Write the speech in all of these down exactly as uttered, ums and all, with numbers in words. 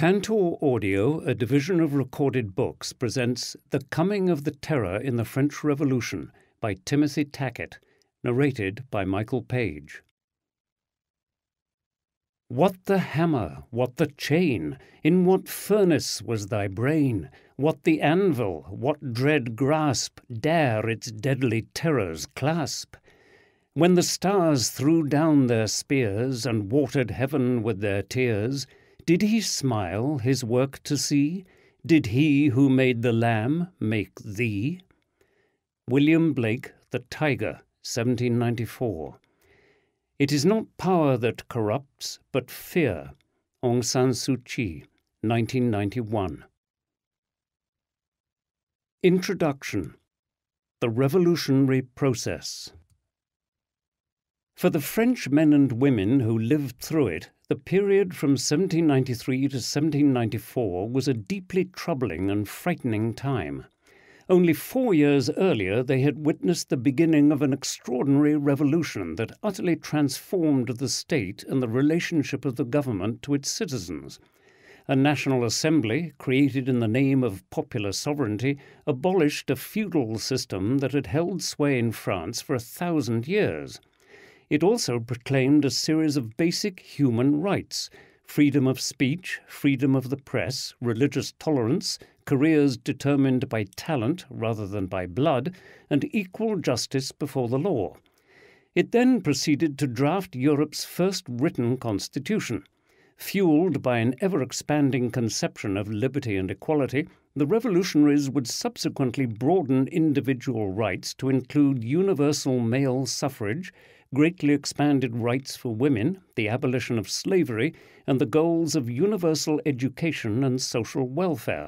Tantor Audio, a division of Recorded Books, presents The Coming of the Terror in the French Revolution by Timothy Tackett, narrated by Michael Page. What the hammer, what the chain? In what furnace was thy brain? What the anvil, what dread grasp dare its deadly terrors clasp? When the stars threw down their spears and watered heaven with their tears, did he smile his work to see? Did he who made the lamb make thee? William Blake, The Tiger, seventeen ninety-four. It is not power that corrupts, but fear. Aung San Suu Kyi, nineteen ninety-one. Introduction. The Revolutionary Process. For the French men and women who lived through it, the period from seventeen ninety-three to seventeen ninety-four was a deeply troubling and frightening time. Only four years earlier they had witnessed the beginning of an extraordinary revolution that utterly transformed the state and the relationship of the government to its citizens. A National Assembly, created in the name of popular sovereignty, abolished a feudal system that had held sway in France for a thousand years. It also proclaimed a series of basic human rights: freedom of speech, freedom of the press, religious tolerance, careers determined by talent rather than by blood, and equal justice before the law. It then proceeded to draft Europe's first written constitution. Fueled by an ever-expanding conception of liberty and equality, the revolutionaries would subsequently broaden individual rights to include universal male suffrage, greatly expanded rights for women, the abolition of slavery, and the goals of universal education and social welfare.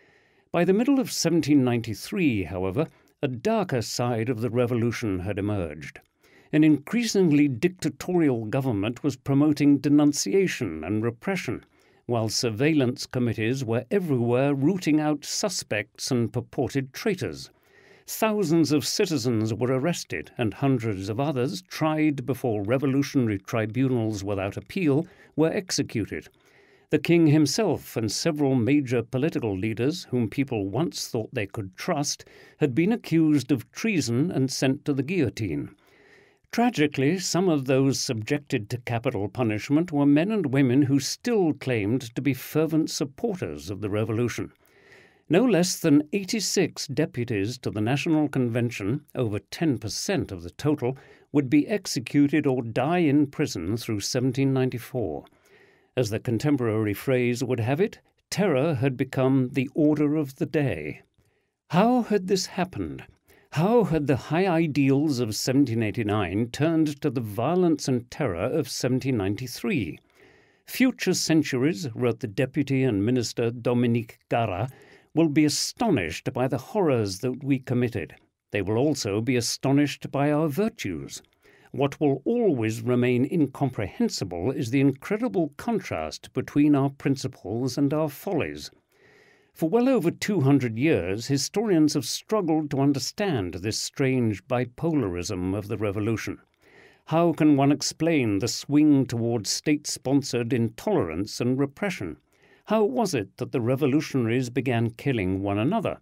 By the middle of seventeen ninety-three, however, a darker side of the revolution had emerged. An increasingly dictatorial government was promoting denunciation and repression, while surveillance committees were everywhere rooting out suspects and purported traitors. Thousands of citizens were arrested and hundreds of others, tried before revolutionary tribunals without appeal, were executed. The king himself and several major political leaders, whom people once thought they could trust, had been accused of treason and sent to the guillotine. Tragically, some of those subjected to capital punishment were men and women who still claimed to be fervent supporters of the revolution. No less than eighty-six deputies to the National Convention, over ten percent of the total, would be executed or die in prison through seventeen ninety-four. As the contemporary phrase would have it, terror had become the order of the day. How had this happened? How had the high ideals of seventeen eighty-nine turned to the violence and terror of seventeen ninety-three? Future centuries, wrote the deputy and minister Dominique Gara, will be astonished by the horrors that we committed. They will also be astonished by our virtues. What will always remain incomprehensible is the incredible contrast between our principles and our follies. For well over two hundred years, historians have struggled to understand this strange bipolarism of the revolution. How can one explain the swing towards state-sponsored intolerance and repression? How was it that the revolutionaries began killing one another?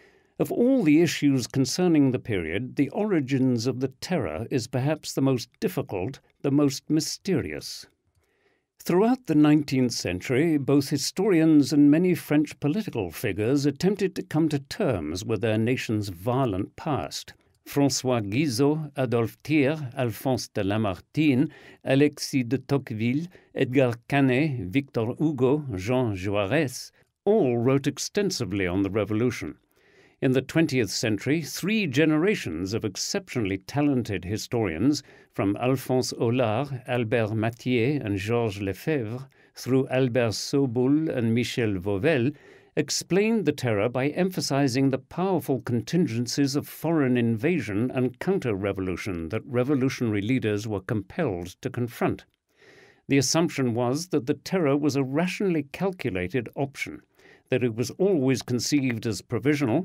Of all the issues concerning the period, the origins of the terror is perhaps the most difficult, the most mysterious. Throughout the nineteenth century, both historians and many French political figures attempted to come to terms with their nation's violent past. François Guizot, Adolphe Thiers, Alphonse de Lamartine, Alexis de Tocqueville, Edgar Canet, Victor Hugo, Jean Jaurès, all wrote extensively on the revolution. In the twentieth century, three generations of exceptionally talented historians, from Alphonse Aulard, Albert Mathieu, and Georges Lefebvre, through Albert Soboul and Michel Vauvel, explained the terror by emphasizing the powerful contingencies of foreign invasion and counter-revolution that revolutionary leaders were compelled to confront. The assumption was that the terror was a rationally calculated option, that it was always conceived as provisional,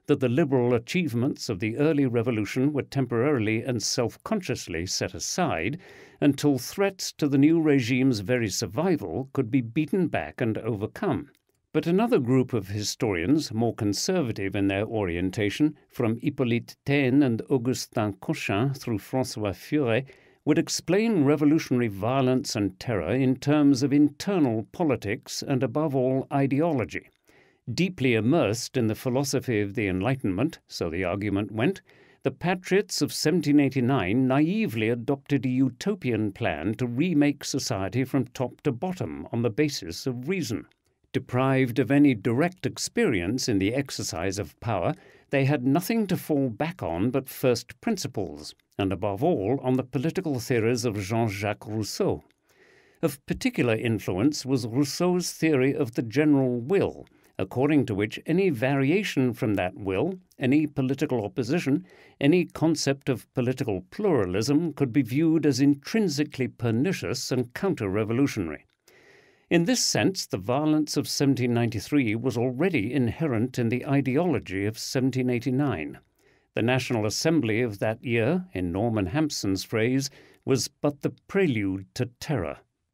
that the liberal achievements of the early revolution were temporarily and self-consciously set aside until threats to the new regime's very survival could be beaten back and overcome. But another group of historians, more conservative in their orientation, from Hippolyte Taine and Augustin Cochin through François Furet, would explain revolutionary violence and terror in terms of internal politics and, above all, ideology. Deeply immersed in the philosophy of the Enlightenment, so the argument went, the patriots of seventeen eighty-nine naively adopted a utopian plan to remake society from top to bottom on the basis of reason. Deprived of any direct experience in the exercise of power, they had nothing to fall back on but first principles, and above all on the political theories of Jean-Jacques Rousseau. Of particular influence was Rousseau's theory of the general will, according to which any variation from that will, any political opposition, any concept of political pluralism could be viewed as intrinsically pernicious and counter-revolutionary. In this sense, the violence of seventeen ninety-three was already inherent in the ideology of seventeen eighty-nine. The National Assembly of that year, in Norman Hampson's phrase, was but the prelude to terror.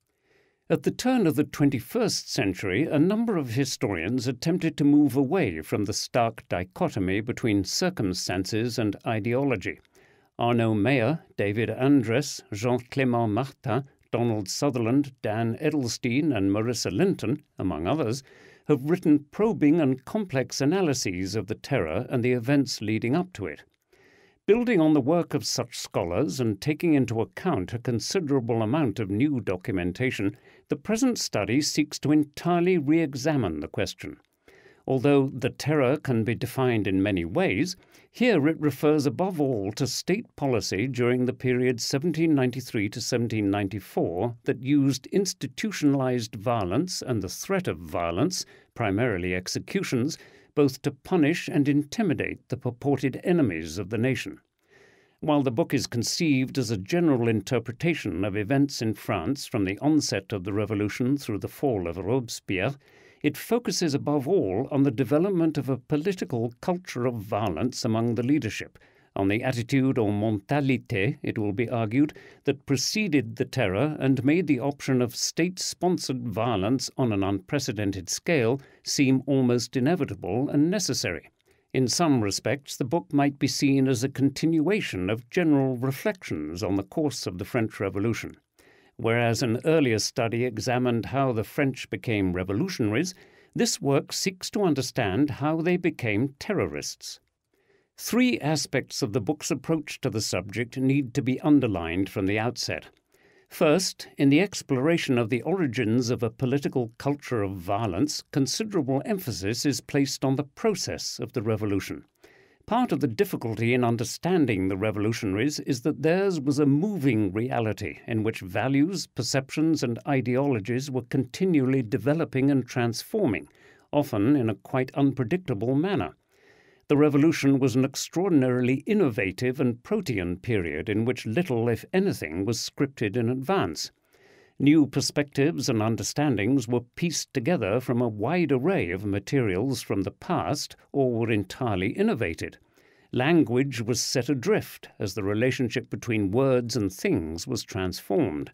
At the turn of the twenty-first century, a number of historians attempted to move away from the stark dichotomy between circumstances and ideology. Arnaud Meyer, David Andres, Jean-Clément Martin, Donald Sutherland, Dan Edelstein, and Marissa Linton, among others, have written probing and complex analyses of the terror and the events leading up to it. Building on the work of such scholars and taking into account a considerable amount of new documentation, the present study seeks to entirely re-examine the question. Although the terror can be defined in many ways, here it refers above all to state policy during the period seventeen ninety-three to seventeen ninety-four that used institutionalized violence and the threat of violence, primarily executions, both to punish and intimidate the purported enemies of the nation. While the book is conceived as a general interpretation of events in France from the onset of the Revolution through the fall of Robespierre, it focuses above all on the development of a political culture of violence among the leadership, on the attitude or mentalité, it will be argued, that preceded the terror and made the option of state-sponsored violence on an unprecedented scale seem almost inevitable and necessary. In some respects, the book might be seen as a continuation of general reflections on the course of the French Revolution. Whereas an earlier study examined how the French became revolutionaries, this work seeks to understand how they became terrorists. Three aspects of the book's approach to the subject need to be underlined from the outset. First, in the exploration of the origins of a political culture of violence, considerable emphasis is placed on the process of the revolution. Part of the difficulty in understanding the revolutionaries is that theirs was a moving reality in which values, perceptions, and ideologies were continually developing and transforming, often in a quite unpredictable manner. The revolution was an extraordinarily innovative and protean period in which little, if anything, was scripted in advance. New perspectives and understandings were pieced together from a wide array of materials from the past or were entirely innovated. Language was set adrift as the relationship between words and things was transformed.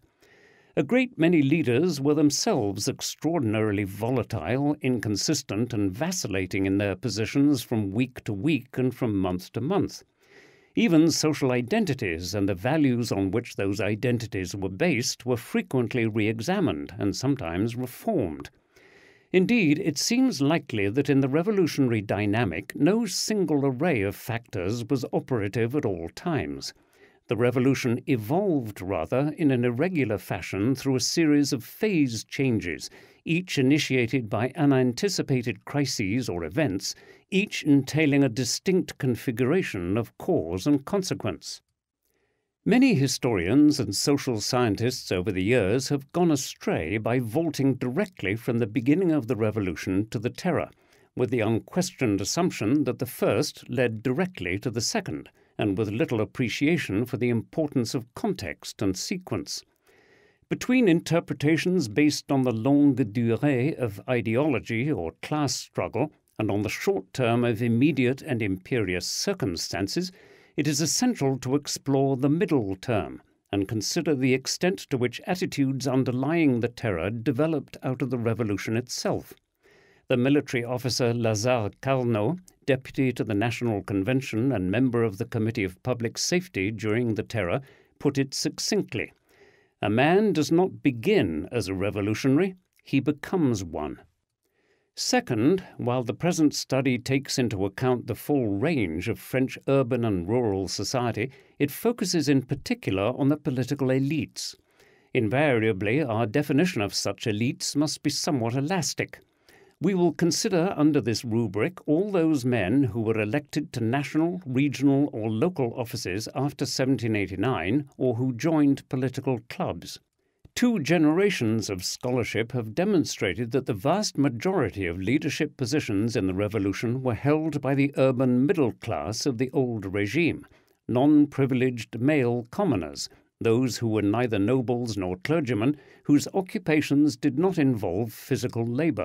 A great many leaders were themselves extraordinarily volatile, inconsistent, and vacillating in their positions from week to week and from month to month. Even social identities and the values on which those identities were based were frequently re-examined and sometimes reformed. Indeed, it seems likely that in the revolutionary dynamic no single array of factors was operative at all times. The revolution evolved, rather, in an irregular fashion through a series of phase changes, each initiated by unanticipated crises or events, each entailing a distinct configuration of cause and consequence. Many historians and social scientists over the years have gone astray by vaulting directly from the beginning of the revolution to the terror, with the unquestioned assumption that the first led directly to the second, and with little appreciation for the importance of context and sequence. Between interpretations based on the longue durée of ideology or class struggle and on the short term of immediate and imperious circumstances, it is essential to explore the middle term and consider the extent to which attitudes underlying the terror developed out of the revolution itself. The military officer Lazare Carnot, deputy to the National Convention and member of the Committee of Public Safety during the terror, put it succinctly: "A man does not begin as a revolutionary, he becomes one." Second, while the present study takes into account the full range of French urban and rural society, it focuses in particular on the political elites. Invariably, our definition of such elites must be somewhat elastic. We will consider under this rubric all those men who were elected to national, regional, or local offices after seventeen eighty-nine, or who joined political clubs. Two generations of scholarship have demonstrated that the vast majority of leadership positions in the revolution were held by the urban middle class of the old regime, non-privileged male commoners, those who were neither nobles nor clergymen, whose occupations did not involve physical labor.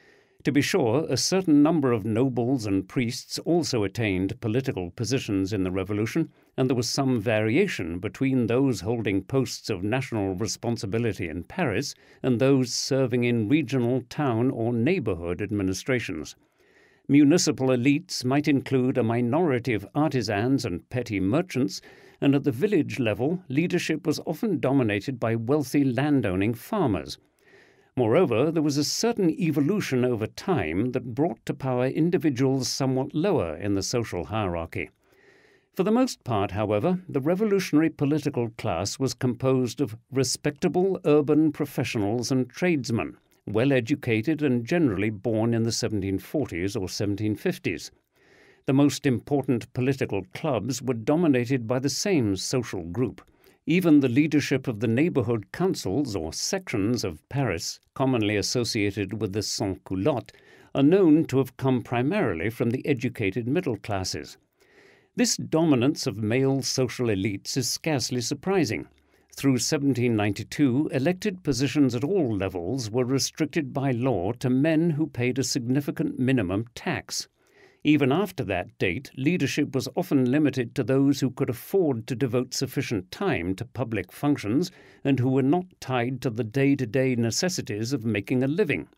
To be sure, a certain number of nobles and priests also attained political positions in the Revolution, and there was some variation between those holding posts of national responsibility in Paris and those serving in regional, town, or neighborhood administrations. Municipal elites might include a minority of artisans and petty merchants, and at the village level, leadership was often dominated by wealthy landowning farmers. Moreover, there was a certain evolution over time that brought to power individuals somewhat lower in the social hierarchy. For the most part, however, the revolutionary political class was composed of respectable urban professionals and tradesmen, well-educated and generally born in the seventeen forties or seventeen fifties. The most important political clubs were dominated by the same social group. Even the leadership of the neighborhood councils or sections of Paris, commonly associated with the sans-culottes, are known to have come primarily from the educated middle classes. This dominance of male social elites is scarcely surprising. Through seventeen ninety-two, elected positions at all levels were restricted by law to men who paid a significant minimum tax. Even after that date, leadership was often limited to those who could afford to devote sufficient time to public functions and who were not tied to the day-to-day necessities of making a living.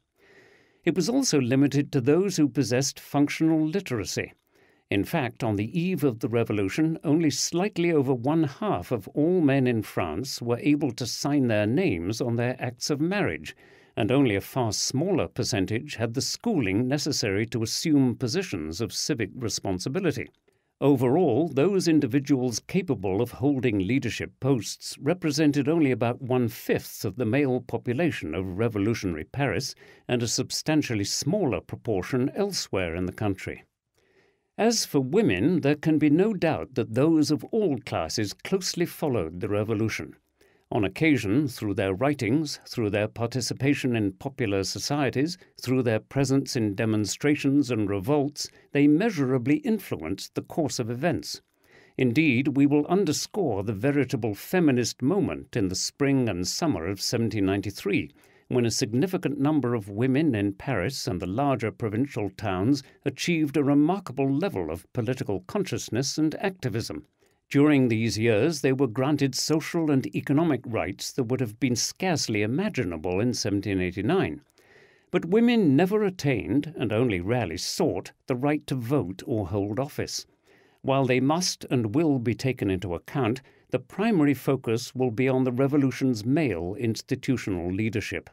It was also limited to those who possessed functional literacy. In fact, on the eve of the Revolution, only slightly over one-half of all men in France were able to sign their names on their acts of marriage, and only a far smaller percentage had the schooling necessary to assume positions of civic responsibility. Overall, those individuals capable of holding leadership posts represented only about one-fifth of the male population of revolutionary Paris and a substantially smaller proportion elsewhere in the country. As for women, there can be no doubt that those of all classes closely followed the revolution. On occasion, through their writings, through their participation in popular societies, through their presence in demonstrations and revolts, they measurably influenced the course of events. Indeed, we will underscore the veritable feminist moment in the spring and summer of seventeen ninety-three, when a significant number of women in Paris and the larger provincial towns achieved a remarkable level of political consciousness and activism. During these years, they were granted social and economic rights that would have been scarcely imaginable in seventeen eighty-nine. But women never attained, and only rarely sought, the right to vote or hold office. While they must and will be taken into account, the primary focus will be on the revolution's male institutional leadership.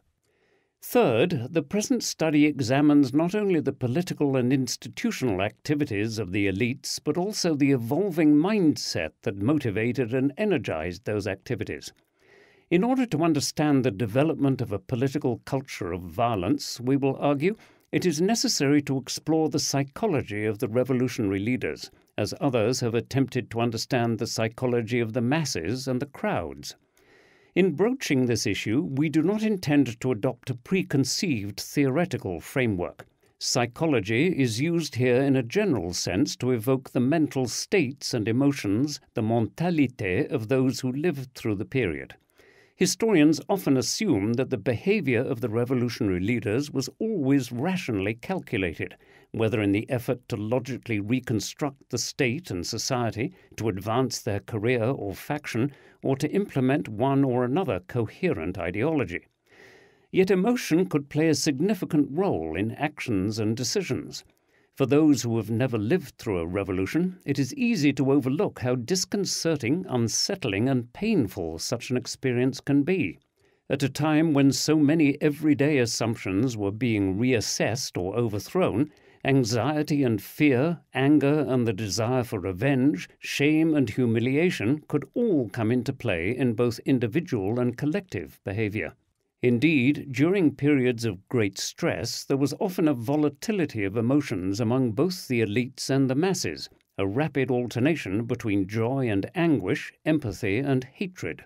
Third, the present study examines not only the political and institutional activities of the elites, but also the evolving mindset that motivated and energized those activities. In order to understand the development of a political culture of violence, we will argue, it is necessary to explore the psychology of the revolutionary leaders, as others have attempted to understand the psychology of the masses and the crowds. In broaching this issue, we do not intend to adopt a preconceived theoretical framework. Psychology is used here in a general sense to evoke the mental states and emotions, the mentalité of those who lived through the period. Historians often assume that the behavior of the revolutionary leaders was always rationally calculated, whether in the effort to logically reconstruct the state and society, to advance their career or faction, or to implement one or another coherent ideology. Yet emotion could play a significant role in actions and decisions. For those who have never lived through a revolution, it is easy to overlook how disconcerting, unsettling, and painful such an experience can be. At a time when so many everyday assumptions were being reassessed or overthrown, anxiety and fear, anger and the desire for revenge, shame and humiliation could all come into play in both individual and collective behavior. Indeed, during periods of great stress, there was often a volatility of emotions among both the elites and the masses, a rapid alternation between joy and anguish, empathy and hatred.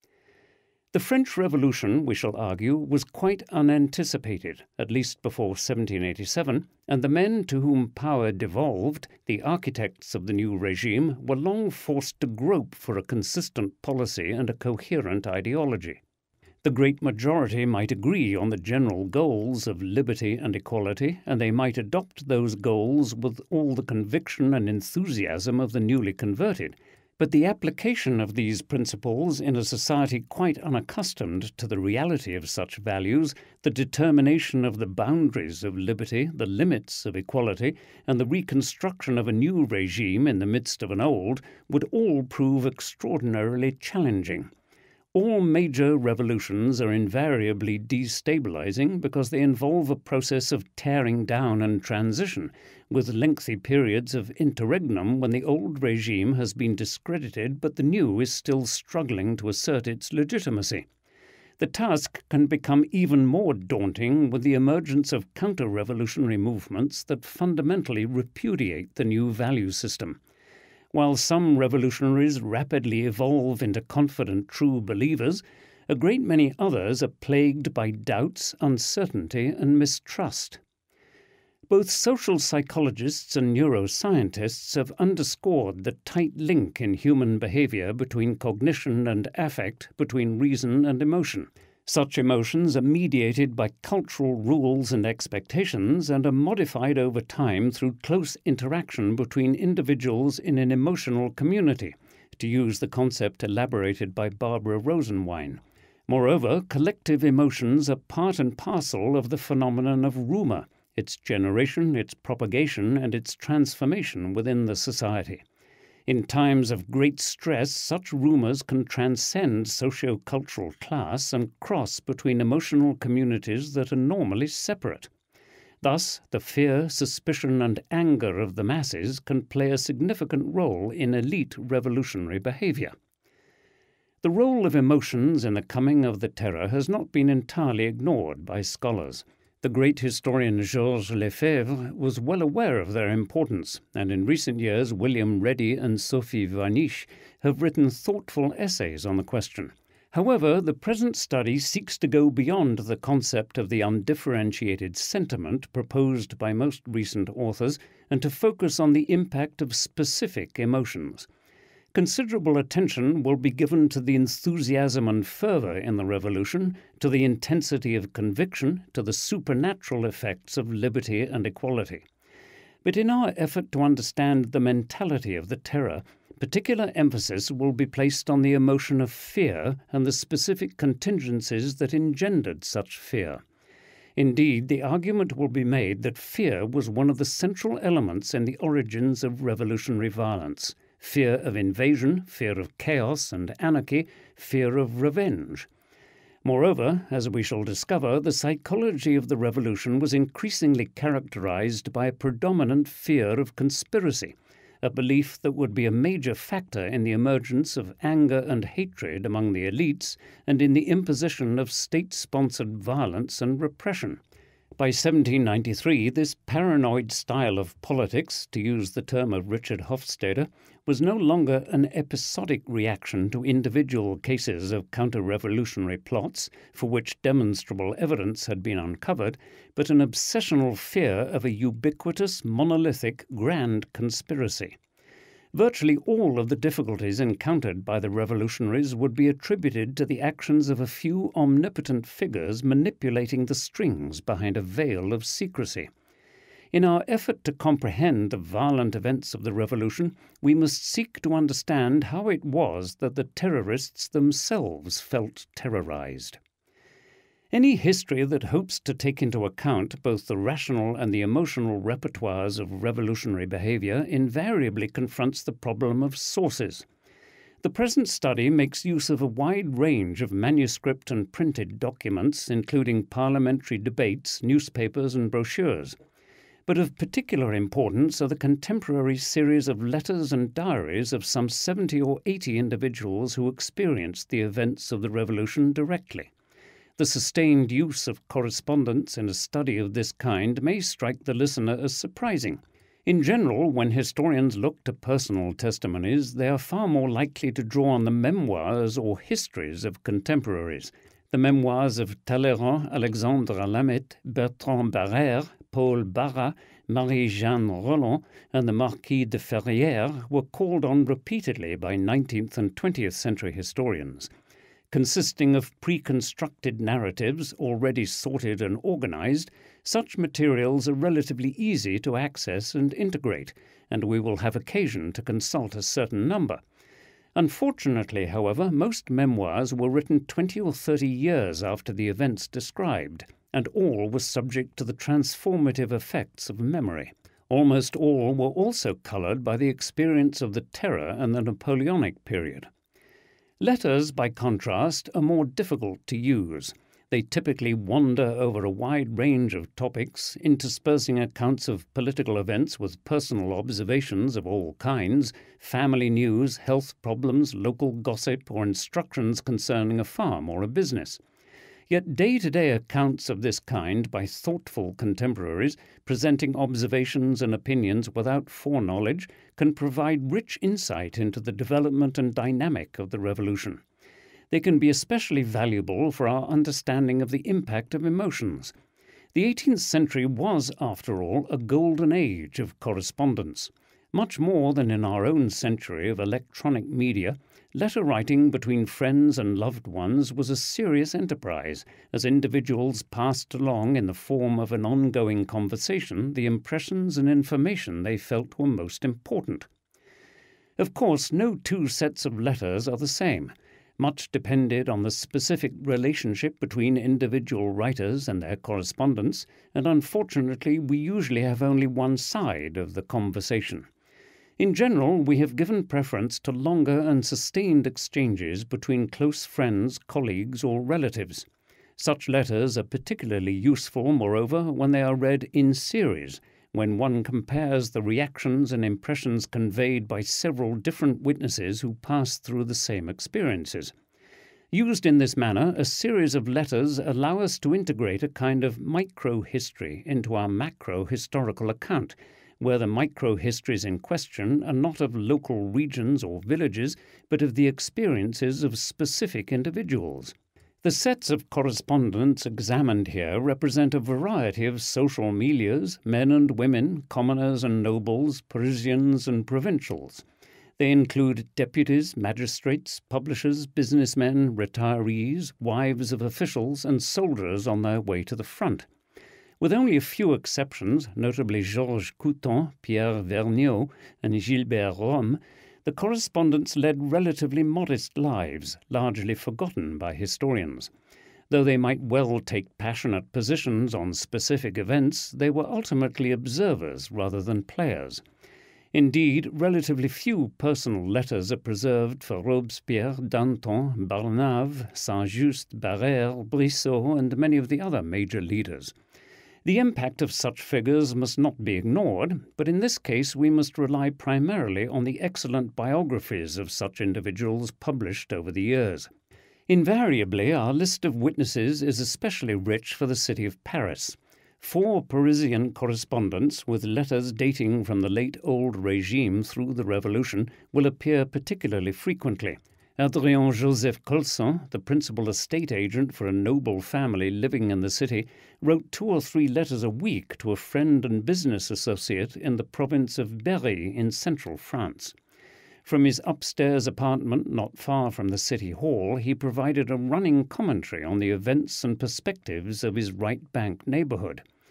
The French Revolution, we shall argue, was quite unanticipated, at least before seventeen eighty-seven, and the men to whom power devolved, the architects of the new regime, were long forced to grope for a consistent policy and a coherent ideology. The great majority might agree on the general goals of liberty and equality, and they might adopt those goals with all the conviction and enthusiasm of the newly converted. But the application of these principles in a society quite unaccustomed to the reality of such values, the determination of the boundaries of liberty, the limits of equality, and the reconstruction of a new regime in the midst of an old, would all prove extraordinarily challenging. All major revolutions are invariably destabilizing because they involve a process of tearing down and transition, with lengthy periods of interregnum when the old regime has been discredited but the new is still struggling to assert its legitimacy. The task can become even more daunting with the emergence of counter-revolutionary movements that fundamentally repudiate the new value system. While some revolutionaries rapidly evolve into confident true believers, a great many others are plagued by doubts, uncertainty, and mistrust. Both social psychologists and neuroscientists have underscored the tight link in human behavior between cognition and affect, between reason and emotion. Such emotions are mediated by cultural rules and expectations and are modified over time through close interaction between individuals in an emotional community, to use the concept elaborated by Barbara Rosenwein. Moreover, collective emotions are part and parcel of the phenomenon of rumour, its generation, its propagation, and its transformation within the society. In times of great stress, such rumours can transcend socio-cultural class and cross between emotional communities that are normally separate. Thus, the fear, suspicion, and anger of the masses can play a significant role in elite revolutionary behaviour. The role of emotions in the coming of the terror has not been entirely ignored by scholars. The great historian Georges Lefebvre was well aware of their importance, and in recent years William Reddy and Sophie Vanish have written thoughtful essays on the question. However, the present study seeks to go beyond the concept of the undifferentiated sentiment proposed by most recent authors and to focus on the impact of specific emotions. Considerable attention will be given to the enthusiasm and fervour in the revolution, to the intensity of conviction, to the supernatural effects of liberty and equality. But in our effort to understand the mentality of the terror, particular emphasis will be placed on the emotion of fear and the specific contingencies that engendered such fear. Indeed, the argument will be made that fear was one of the central elements in the origins of revolutionary violence. Fear of invasion, fear of chaos and anarchy, fear of revenge. Moreover, as we shall discover, the psychology of the revolution was increasingly characterized by a predominant fear of conspiracy, a belief that would be a major factor in the emergence of anger and hatred among the elites and in the imposition of state-sponsored violence and repression. By seventeen ninety-three, this paranoid style of politics, to use the term of Richard Hofstadter, was no longer an episodic reaction to individual cases of counter-revolutionary plots for which demonstrable evidence had been uncovered, but an obsessional fear of a ubiquitous, monolithic, grand conspiracy. Virtually all of the difficulties encountered by the revolutionaries would be attributed to the actions of a few omnipotent figures manipulating the strings behind a veil of secrecy. In our effort to comprehend the violent events of the Revolution, we must seek to understand how it was that the terrorists themselves felt terrorized. Any history that hopes to take into account both the rational and the emotional repertoires of revolutionary behavior invariably confronts the problem of sources. The present study makes use of a wide range of manuscript and printed documents, including parliamentary debates, newspapers, and brochures. But of particular importance are the contemporary series of letters and diaries of some seventy or eighty individuals who experienced the events of the Revolution directly. The sustained use of correspondence in a study of this kind may strike the listener as surprising. In general, when historians look to personal testimonies, they are far more likely to draw on the memoirs or histories of contemporaries. The memoirs of Talleyrand, Alexandre Lameth, Bertrand Barrère, Paul Barras, Marie-Jeanne Roland, and the Marquis de Ferrières were called on repeatedly by nineteenth and twentieth century historians. Consisting of pre-constructed narratives already sorted and organized, such materials are relatively easy to access and integrate, and we will have occasion to consult a certain number. Unfortunately, however, most memoirs were written twenty or thirty years after the events described, and all were subject to the transformative effects of memory. Almost all were also colored by the experience of the Terror and the Napoleonic period. Letters, by contrast, are more difficult to use. They typically wander over a wide range of topics, interspersing accounts of political events with personal observations of all kinds, family news, health problems, local gossip, or instructions concerning a farm or a business. Yet day-to-day accounts of this kind by thoughtful contemporaries, presenting observations and opinions without foreknowledge, can provide rich insight into the development and dynamic of the Revolution. They can be especially valuable for our understanding of the impact of emotions. The eighteenth century was, after all, a golden age of correspondence. Much more than in our own century of electronic media, letter writing between friends and loved ones was a serious enterprise, as individuals passed along in the form of an ongoing conversation the impressions and information they felt were most important. Of course, no two sets of letters are the same. Much depended on the specific relationship between individual writers and their correspondents, and unfortunately we usually have only one side of the conversation. In general, we have given preference to longer and sustained exchanges between close friends, colleagues, or relatives. Such letters are particularly useful, moreover, when they are read in series, when one compares the reactions and impressions conveyed by several different witnesses who passed through the same experiences. Used in this manner, a series of letters allow us to integrate a kind of micro-history into our macro-historical account, where the micro-histories in question are not of local regions or villages, but of the experiences of specific individuals. The sets of correspondence examined here represent a variety of social milieus, men and women, commoners and nobles, Parisians and provincials. They include deputies, magistrates, publishers, businessmen, retirees, wives of officials, and soldiers on their way to the front. With only a few exceptions, notably Georges Couthon, Pierre Vergniaud, and Gilbert Rome, the correspondents led relatively modest lives, largely forgotten by historians. Though they might well take passionate positions on specific events, they were ultimately observers rather than players. Indeed, relatively few personal letters are preserved for Robespierre, Danton, Barnave, Saint-Just, Barrère, Brissot, and many of the other major leaders. The impact of such figures must not be ignored, but in this case we must rely primarily on the excellent biographies of such individuals published over the years. Invariably, our list of witnesses is especially rich for the city of Paris. Four Parisian correspondents with letters dating from the late old regime through the Revolution will appear particularly frequently. Adrien Joseph Colson, the principal estate agent for a noble family living in the city, wrote two or three letters a week to a friend and business associate in the province of Berry in central France. From his upstairs apartment not far from the city hall, he provided a running commentary on the events and perspectives of his right bank neighborhood.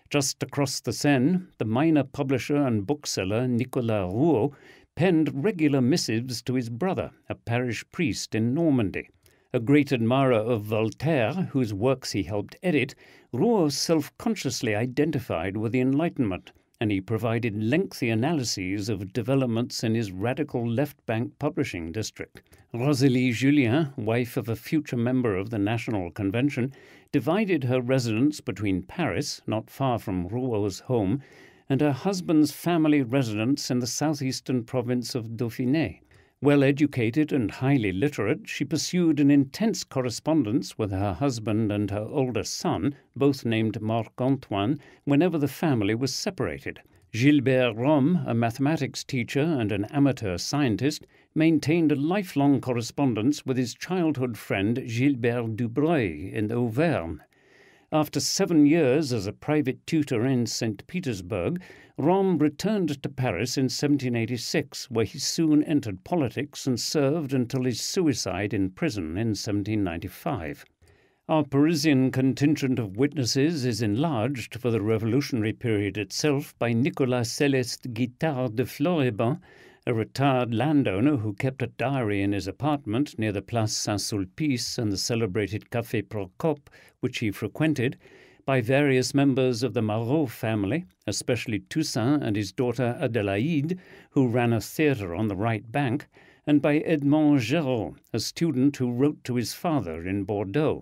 Just across the Seine, the minor publisher and bookseller Nicolas Rouault penned regular missives to his brother, a parish priest in Normandy. A great admirer of Voltaire, whose works he helped edit, Rouault self-consciously identified with the Enlightenment, and he provided lengthy analyses of developments in his radical left-bank publishing district. Rosalie Julien, wife of a future member of the National Convention, divided her residence between Paris, not far from Rouault's home, and her husband's family residence in the southeastern province of Dauphiné. Well-educated and highly literate, she pursued an intense correspondence with her husband and her older son, both named Marc-Antoine, whenever the family was separated. Gilbert Rome, a mathematics teacher and an amateur scientist, maintained a lifelong correspondence with his childhood friend Gilbert Dubreuil in Auvergne. After seven years as a private tutor in Saint Petersburg, Rome returned to Paris in seventeen eighty-six, where he soon entered politics and served until his suicide in prison in seventeen ninety-five. Our Parisian contingent of witnesses is enlarged for the revolutionary period itself by Nicolas Céleste Guittard de Floribert, a retired landowner who kept a diary in his apartment near the Place Saint-Sulpice and the celebrated Café Procope, which he frequented, by various members of the Marot family, especially Toussaint and his daughter Adélaïde, who ran a theatre on the right bank, and by Edmond Géraud, a student who wrote to his father in Bordeaux.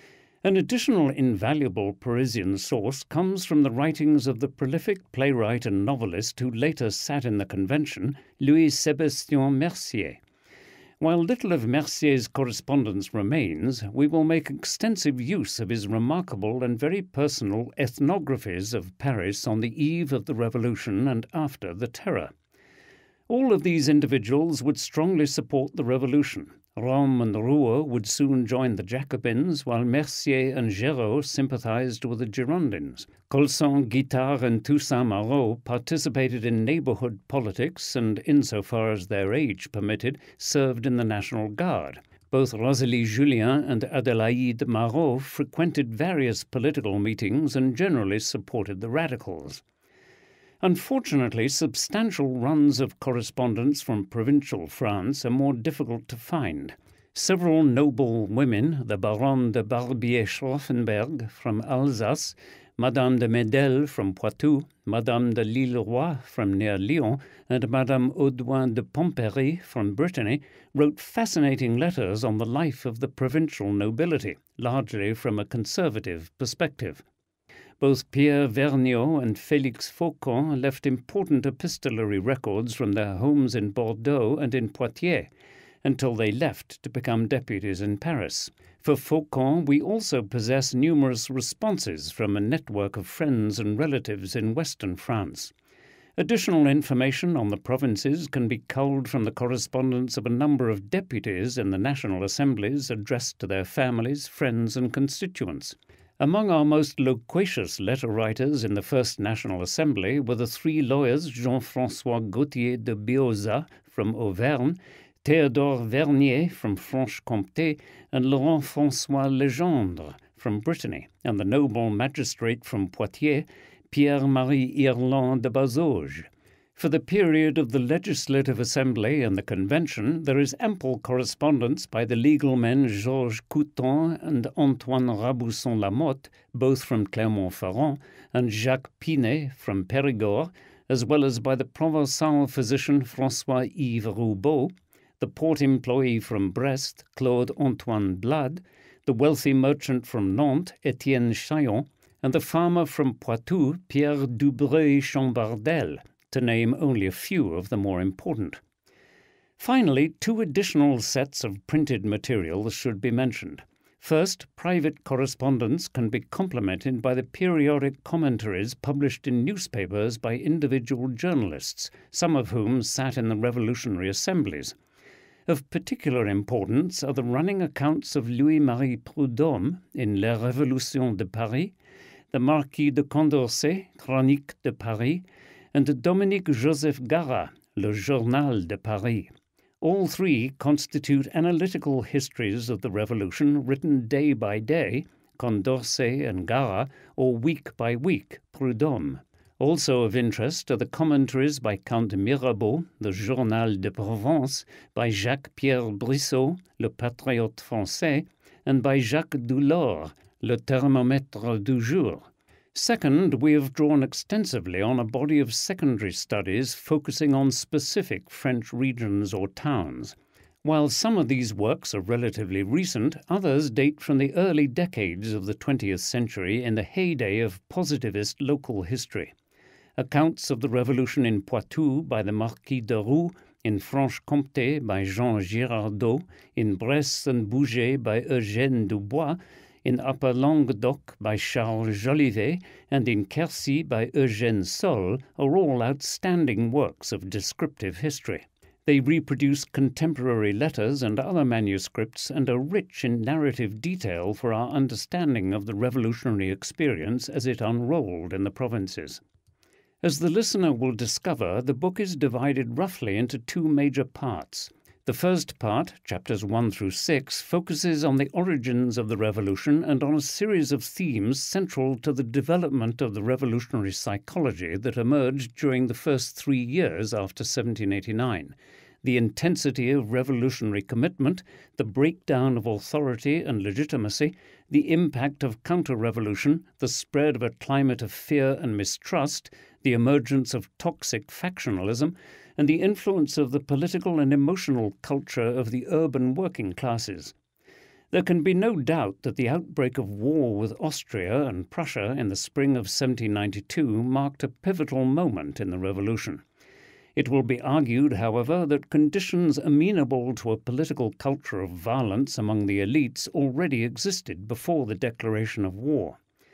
An additional invaluable Parisian source comes from the writings of the prolific playwright and novelist who later sat in the convention, Louis-Sébastien Mercier. While little of Mercier's correspondence remains, we will make extensive use of his remarkable and very personal ethnographies of Paris on the eve of the Revolution and after the Terror. All of these individuals would strongly support the Revolution. Rome and Rouault would soon join the Jacobins, while Mercier and Géraud sympathized with the Girondins. Colson, Guittard, and Toussaint Marot participated in neighborhood politics and, insofar as their age permitted, served in the National Guard. Both Rosalie Julien and Adélaïde Marot frequented various political meetings and generally supported the radicals. Unfortunately, substantial runs of correspondence from provincial France are more difficult to find. Several noble women, the Baronne de Barbier-Schroffenberg from Alsace, Madame de Médel from Poitou, Madame de Lilleroy from near Lyon, and Madame Audouin de Pompéry from Brittany, wrote fascinating letters on the life of the provincial nobility, largely from a conservative perspective. Both Pierre Vergniaud and Félix Faucon left important epistolary records from their homes in Bordeaux and in Poitiers, until they left to become deputies in Paris. For Faucon, we also possess numerous responses from a network of friends and relatives in western France. Additional information on the provinces can be culled from the correspondence of a number of deputies in the National Assemblies addressed to their families, friends, and constituents. Among our most loquacious letter writers in the First National Assembly were the three lawyers Jean-François Gauthier de Biauzat from Auvergne, Théodore Vernier from Franche-Comté, and Laurent-François Legendre from Brittany, and the noble magistrate from Poitiers, Pierre-Marie Irland de Bazauges. For the period of the Legislative Assembly and the Convention, there is ample correspondence by the legal men Georges Couton and Antoine Rabousson-Lamotte, both from Clermont-Ferrand, and Jacques Pinet from Périgord, as well as by the Provençal physician François-Yves Roubaud, the port employee from Brest, Claude-Antoine Blade, the wealthy merchant from Nantes, Étienne Chaillon, and the farmer from Poitou, Pierre Dubreuil-Chambardel, to name only a few of the more important. Finally, two additional sets of printed materials should be mentioned. First, private correspondence can be complemented by the periodic commentaries published in newspapers by individual journalists, some of whom sat in the revolutionary assemblies. Of particular importance are the running accounts of Louis-Marie Prudhomme in La Révolution de Paris, the Marquis de Condorcet, Chronique de Paris, and Dominique-Joseph Garat, Le Journal de Paris. All three constitute analytical histories of the Revolution written day by day, Condorcet and Gara, or Week by Week, Prud'homme. Also of interest are the commentaries by Count Mirabeau, the Journal de Provence, by Jacques-Pierre Brissot, Le Patriote Français, and by Jacques Doulor, Le Thermomètre du Jour. Second, we have drawn extensively on a body of secondary studies focusing on specific French regions or towns. While some of these works are relatively recent, others date from the early decades of the twentieth century in the heyday of positivist local history. Accounts of the Revolution in Poitou by the Marquis de Roux, in Franche-Comté by Jean Girardot, in Bresse and Bouget by Eugène Dubois, in Upper Languedoc by Charles Jolivet, and in Quercy by Eugène Sol, are all outstanding works of descriptive history. They reproduce contemporary letters and other manuscripts and are rich in narrative detail for our understanding of the revolutionary experience as it unrolled in the provinces. As the listener will discover, the book is divided roughly into two major parts. The first part, chapters one through six, focuses on the origins of the revolution and on a series of themes central to the development of the revolutionary psychology that emerged during the first three years after seventeen eighty-nine. The intensity of revolutionary commitment, the breakdown of authority and legitimacy, the impact of counter-revolution, the spread of a climate of fear and mistrust, the emergence of toxic factionalism, and the influence of the political and emotional culture of the urban working classes. There can be no doubt that the outbreak of war with Austria and Prussia in the spring of seventeen ninety-two marked a pivotal moment in the revolution. It will be argued, however, that conditions amenable to a political culture of violence among the elites already existed before the declaration of war.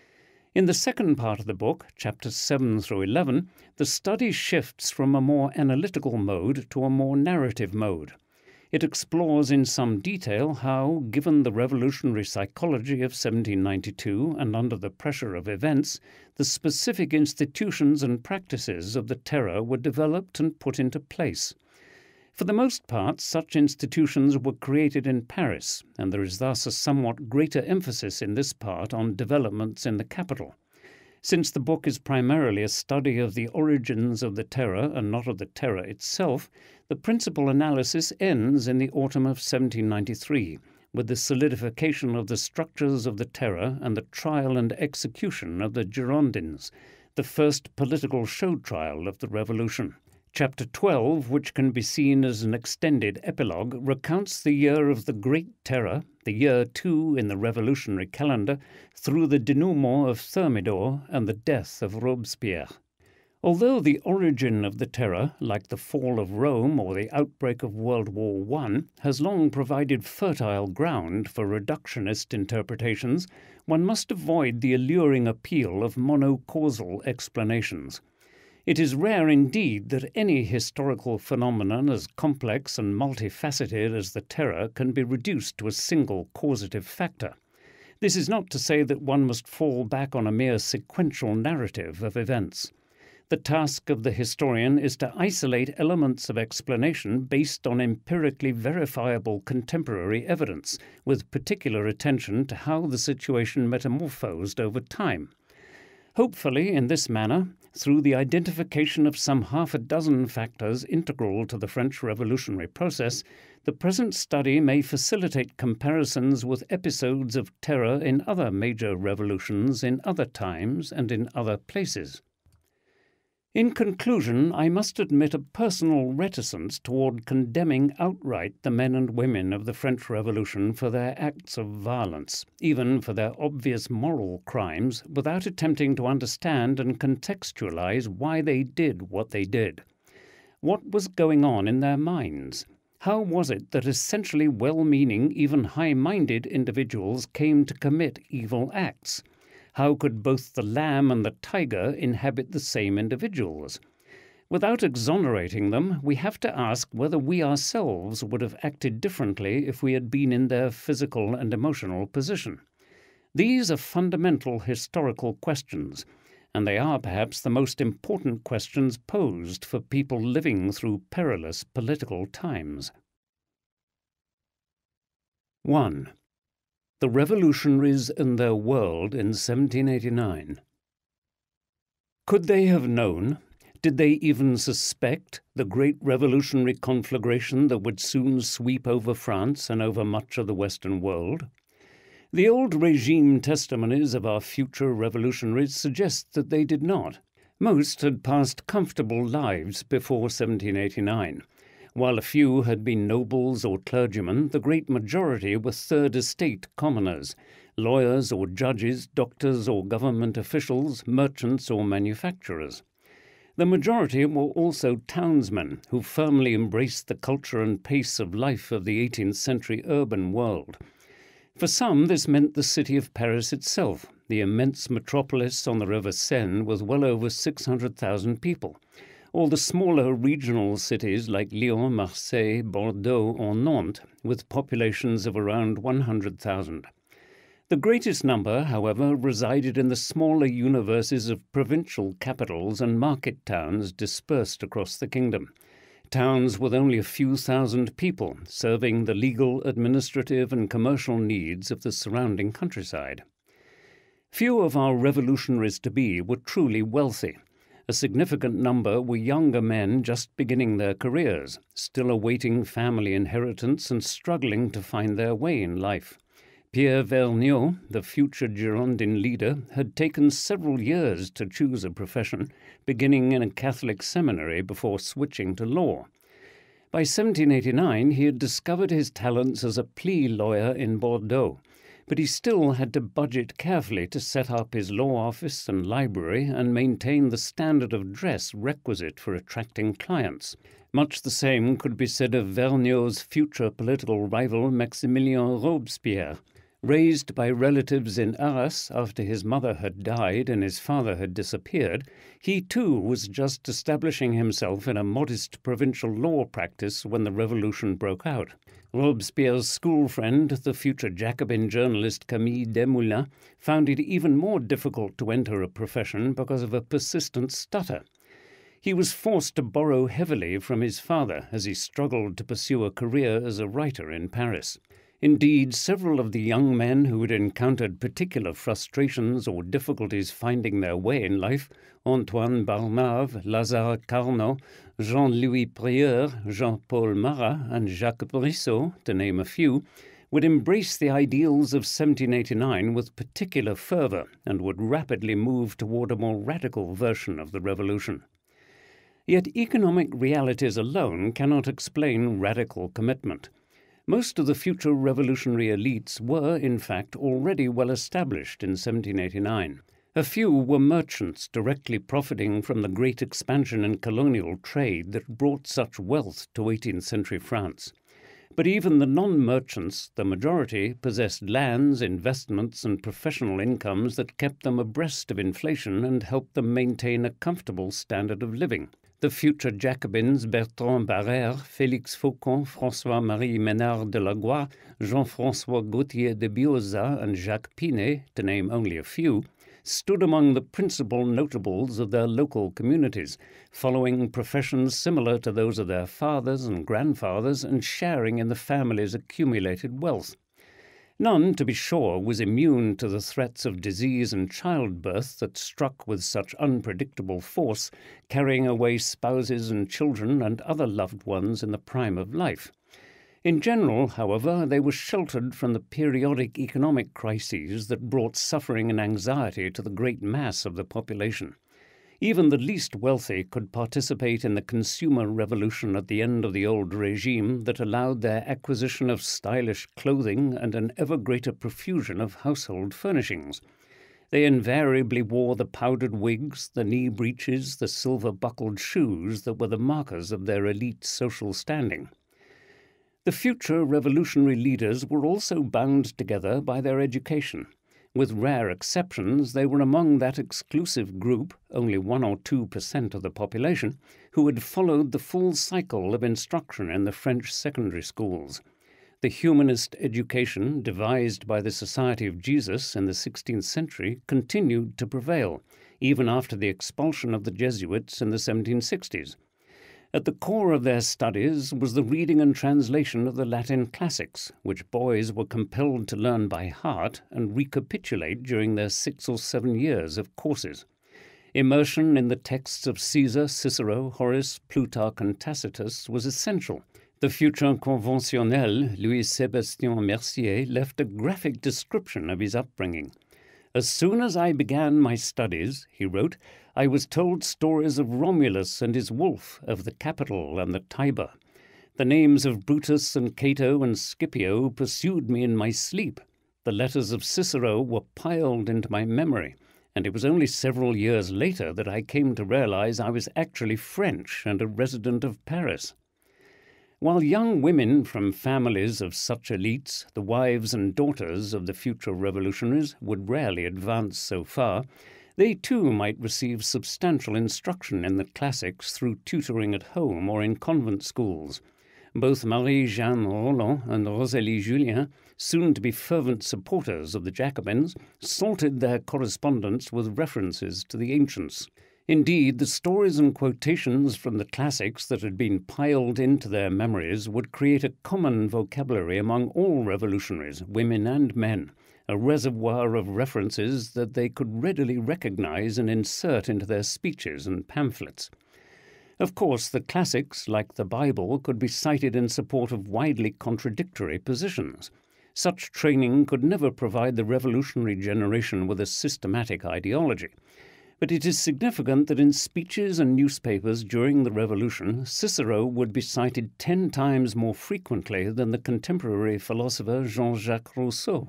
In the second part of the book, chapters seven through eleven, the study shifts from a more analytical mode to a more narrative mode. It explores in some detail how, given the revolutionary psychology of seventeen ninety-two and under the pressure of events, the specific institutions and practices of the terror were developed and put into place. For the most part, such institutions were created in Paris, and there is thus a somewhat greater emphasis in this part on developments in the capital. Since the book is primarily a study of the origins of the terror and not of the terror itself, the principal analysis ends in the autumn of seventeen ninety-three, with the solidification of the structures of the terror and the trial and execution of the Girondins, the first political show trial of the Revolution. Chapter twelve, which can be seen as an extended epilogue, recounts the year of the Great Terror, the year two in the revolutionary calendar, through the denouement of Thermidor and the death of Robespierre. Although the origin of the terror, like the fall of Rome or the outbreak of World War One, has long provided fertile ground for reductionist interpretations, one must avoid the alluring appeal of monocausal explanations. It is rare indeed that any historical phenomenon as complex and multifaceted as the terror can be reduced to a single causative factor. This is not to say that one must fall back on a mere sequential narrative of events. The task of the historian is to isolate elements of explanation based on empirically verifiable contemporary evidence, with particular attention to how the situation metamorphosed over time. Hopefully, in this manner, through the identification of some half a dozen factors integral to the French revolutionary process, the present study may facilitate comparisons with episodes of terror in other major revolutions in other times and in other places. In conclusion, I must admit a personal reticence toward condemning outright the men and women of the French Revolution for their acts of violence, even for their obvious moral crimes, without attempting to understand and contextualize why they did what they did. What was going on in their minds? How was it that essentially well-meaning, even high-minded individuals came to commit evil acts? How could both the lamb and the tiger inhabit the same individuals? Without exonerating them, we have to ask whether we ourselves would have acted differently if we had been in their physical and emotional position. These are fundamental historical questions, and they are perhaps the most important questions posed for people living through perilous political times. one. The Revolutionaries and Their World in seventeen eighty-nine. Could they have known, did they even suspect, the great revolutionary conflagration that would soon sweep over France and over much of the Western world? The old regime testimonies of our future revolutionaries suggest that they did not. Most had passed comfortable lives before seventeen eighty-nine. While a few had been nobles or clergymen, the great majority were third estate commoners, lawyers or judges, doctors or government officials, merchants or manufacturers. The majority were also townsmen who firmly embraced the culture and pace of life of the eighteenth century urban world. For some, this meant the city of Paris itself, the immense metropolis on the River Seine with well over six hundred thousand people, or the smaller regional cities like Lyon, Marseille, Bordeaux or Nantes, with populations of around one hundred thousand. The greatest number, however, resided in the smaller universes of provincial capitals and market towns dispersed across the kingdom, towns with only a few thousand people, serving the legal, administrative and commercial needs of the surrounding countryside. Few of our revolutionaries-to-be were truly wealthy. A significant number were younger men just beginning their careers, still awaiting family inheritance and struggling to find their way in life. Pierre Vergniaud, the future Girondin leader, had taken several years to choose a profession, beginning in a Catholic seminary before switching to law. By seventeen eighty-nine, he had discovered his talents as a plea lawyer in Bordeaux, but he still had to budget carefully to set up his law office and library and maintain the standard of dress requisite for attracting clients. Much the same could be said of Vergniaud's future political rival Maximilien Robespierre. Raised by relatives in Arras after his mother had died and his father had disappeared, he too was just establishing himself in a modest provincial law practice when the revolution broke out. Robespierre's school friend, the future Jacobin journalist Camille Desmoulins, found it even more difficult to enter a profession because of a persistent stutter. He was forced to borrow heavily from his father as he struggled to pursue a career as a writer in Paris. Indeed, several of the young men who had encountered particular frustrations or difficulties finding their way in life, Antoine Barnave, Lazare Carnot, Jean-Louis Prieur, Jean-Paul Marat, and Jacques Brissot, to name a few, would embrace the ideals of seventeen eighty-nine with particular fervour and would rapidly move toward a more radical version of the revolution. Yet economic realities alone cannot explain radical commitment. Most of the future revolutionary elites were, in fact, already well established in seventeen eighty-nine. A few were merchants directly profiting from the great expansion in colonial trade that brought such wealth to eighteenth century France. But even the non-merchants, the majority, possessed lands, investments, and professional incomes that kept them abreast of inflation and helped them maintain a comfortable standard of living. The future Jacobins Bertrand Barrère, Félix Faucon, François-Marie Ménard de Lagois, Jean-François Gauthier de Biozat, and Jacques Pinet, to name only a few, stood among the principal notables of their local communities, following professions similar to those of their fathers and grandfathers and sharing in the family's accumulated wealth. None, to be sure, was immune to the threats of disease and childbirth that struck with such unpredictable force, carrying away spouses and children and other loved ones in the prime of life. In general, however, they were sheltered from the periodic economic crises that brought suffering and anxiety to the great mass of the population. Even the least wealthy could participate in the consumer revolution at the end of the old regime that allowed their acquisition of stylish clothing and an ever greater profusion of household furnishings. They invariably wore the powdered wigs, the knee breeches, the silver-buckled shoes that were the markers of their elite social standing. The future revolutionary leaders were also bound together by their education. With rare exceptions, they were among that exclusive group, only one or two percent of the population, who had followed the full cycle of instruction in the French secondary schools. The humanist education devised by the Society of Jesus in the sixteenth century continued to prevail, even after the expulsion of the Jesuits in the seventeen sixties. At the core of their studies was the reading and translation of the Latin classics, which boys were compelled to learn by heart and recapitulate during their six or seven years of courses. Immersion in the texts of Caesar, Cicero, Horace, Plutarch, and Tacitus was essential. The future conventionnel, Louis-Sébastien Mercier, left a graphic description of his upbringing. "As soon as I began my studies," he wrote, "I was told stories of Romulus and his wolf, of the Capitol and the Tiber. The names of Brutus and Cato and Scipio pursued me in my sleep. The letters of Cicero were piled into my memory, and it was only several years later that I came to realize I was actually French and a resident of Paris." While young women from families of such elites, the wives and daughters of the future revolutionaries, would rarely advance so far, they too might receive substantial instruction in the classics through tutoring at home or in convent schools. Both Marie-Jeanne Roland and Rosalie Julien, soon to be fervent supporters of the Jacobins, salted their correspondence with references to the ancients. Indeed, the stories and quotations from the classics that had been piled into their memories would create a common vocabulary among all revolutionaries, women and men, a reservoir of references that they could readily recognize and insert into their speeches and pamphlets. Of course, the classics, like the Bible, could be cited in support of widely contradictory positions. Such training could never provide the revolutionary generation with a systematic ideology. But it is significant that in speeches and newspapers during the Revolution, Cicero would be cited ten times more frequently than the contemporary philosopher Jean-Jacques Rousseau.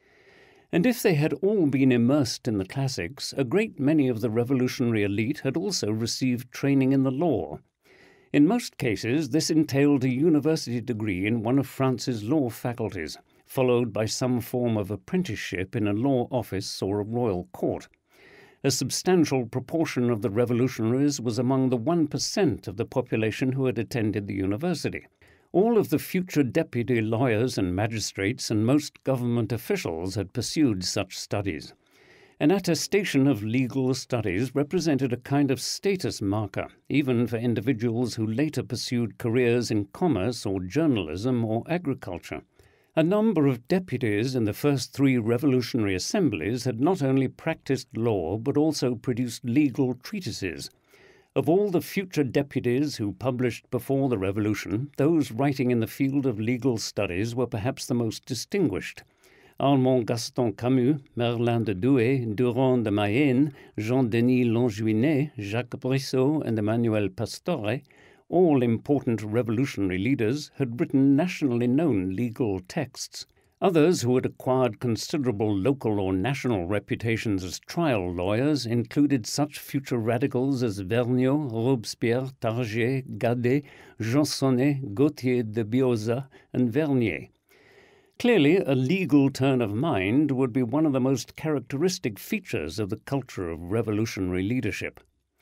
And if they had all been immersed in the classics, a great many of the revolutionary elite had also received training in the law. In most cases, this entailed a university degree in one of France's law faculties, followed by some form of apprenticeship in a law office or a royal court. A substantial proportion of the revolutionaries was among the one percent of the population who had attended the university. All of the future deputy lawyers and magistrates and most government officials had pursued such studies. An attestation of legal studies represented a kind of status marker, even for individuals who later pursued careers in commerce or journalism or agriculture. A number of deputies in the first three revolutionary assemblies had not only practiced law but also produced legal treatises. Of all the future deputies who published before the Revolution, those writing in the field of legal studies were perhaps the most distinguished. Armand Gaston Camus, Merlin de Douai, Durand de Mayenne, Jean-Denis Longuinet, Jacques Brissot, and Emmanuel Pastore, all important revolutionary leaders, had written nationally known legal texts. Others who had acquired considerable local or national reputations as trial lawyers included such future radicals as Vergniaud, Robespierre, Target, Gadet, Gensonnet, Gautier de Bioza, and Vernier. Clearly, a legal turn of mind would be one of the most characteristic features of the culture of revolutionary leadership.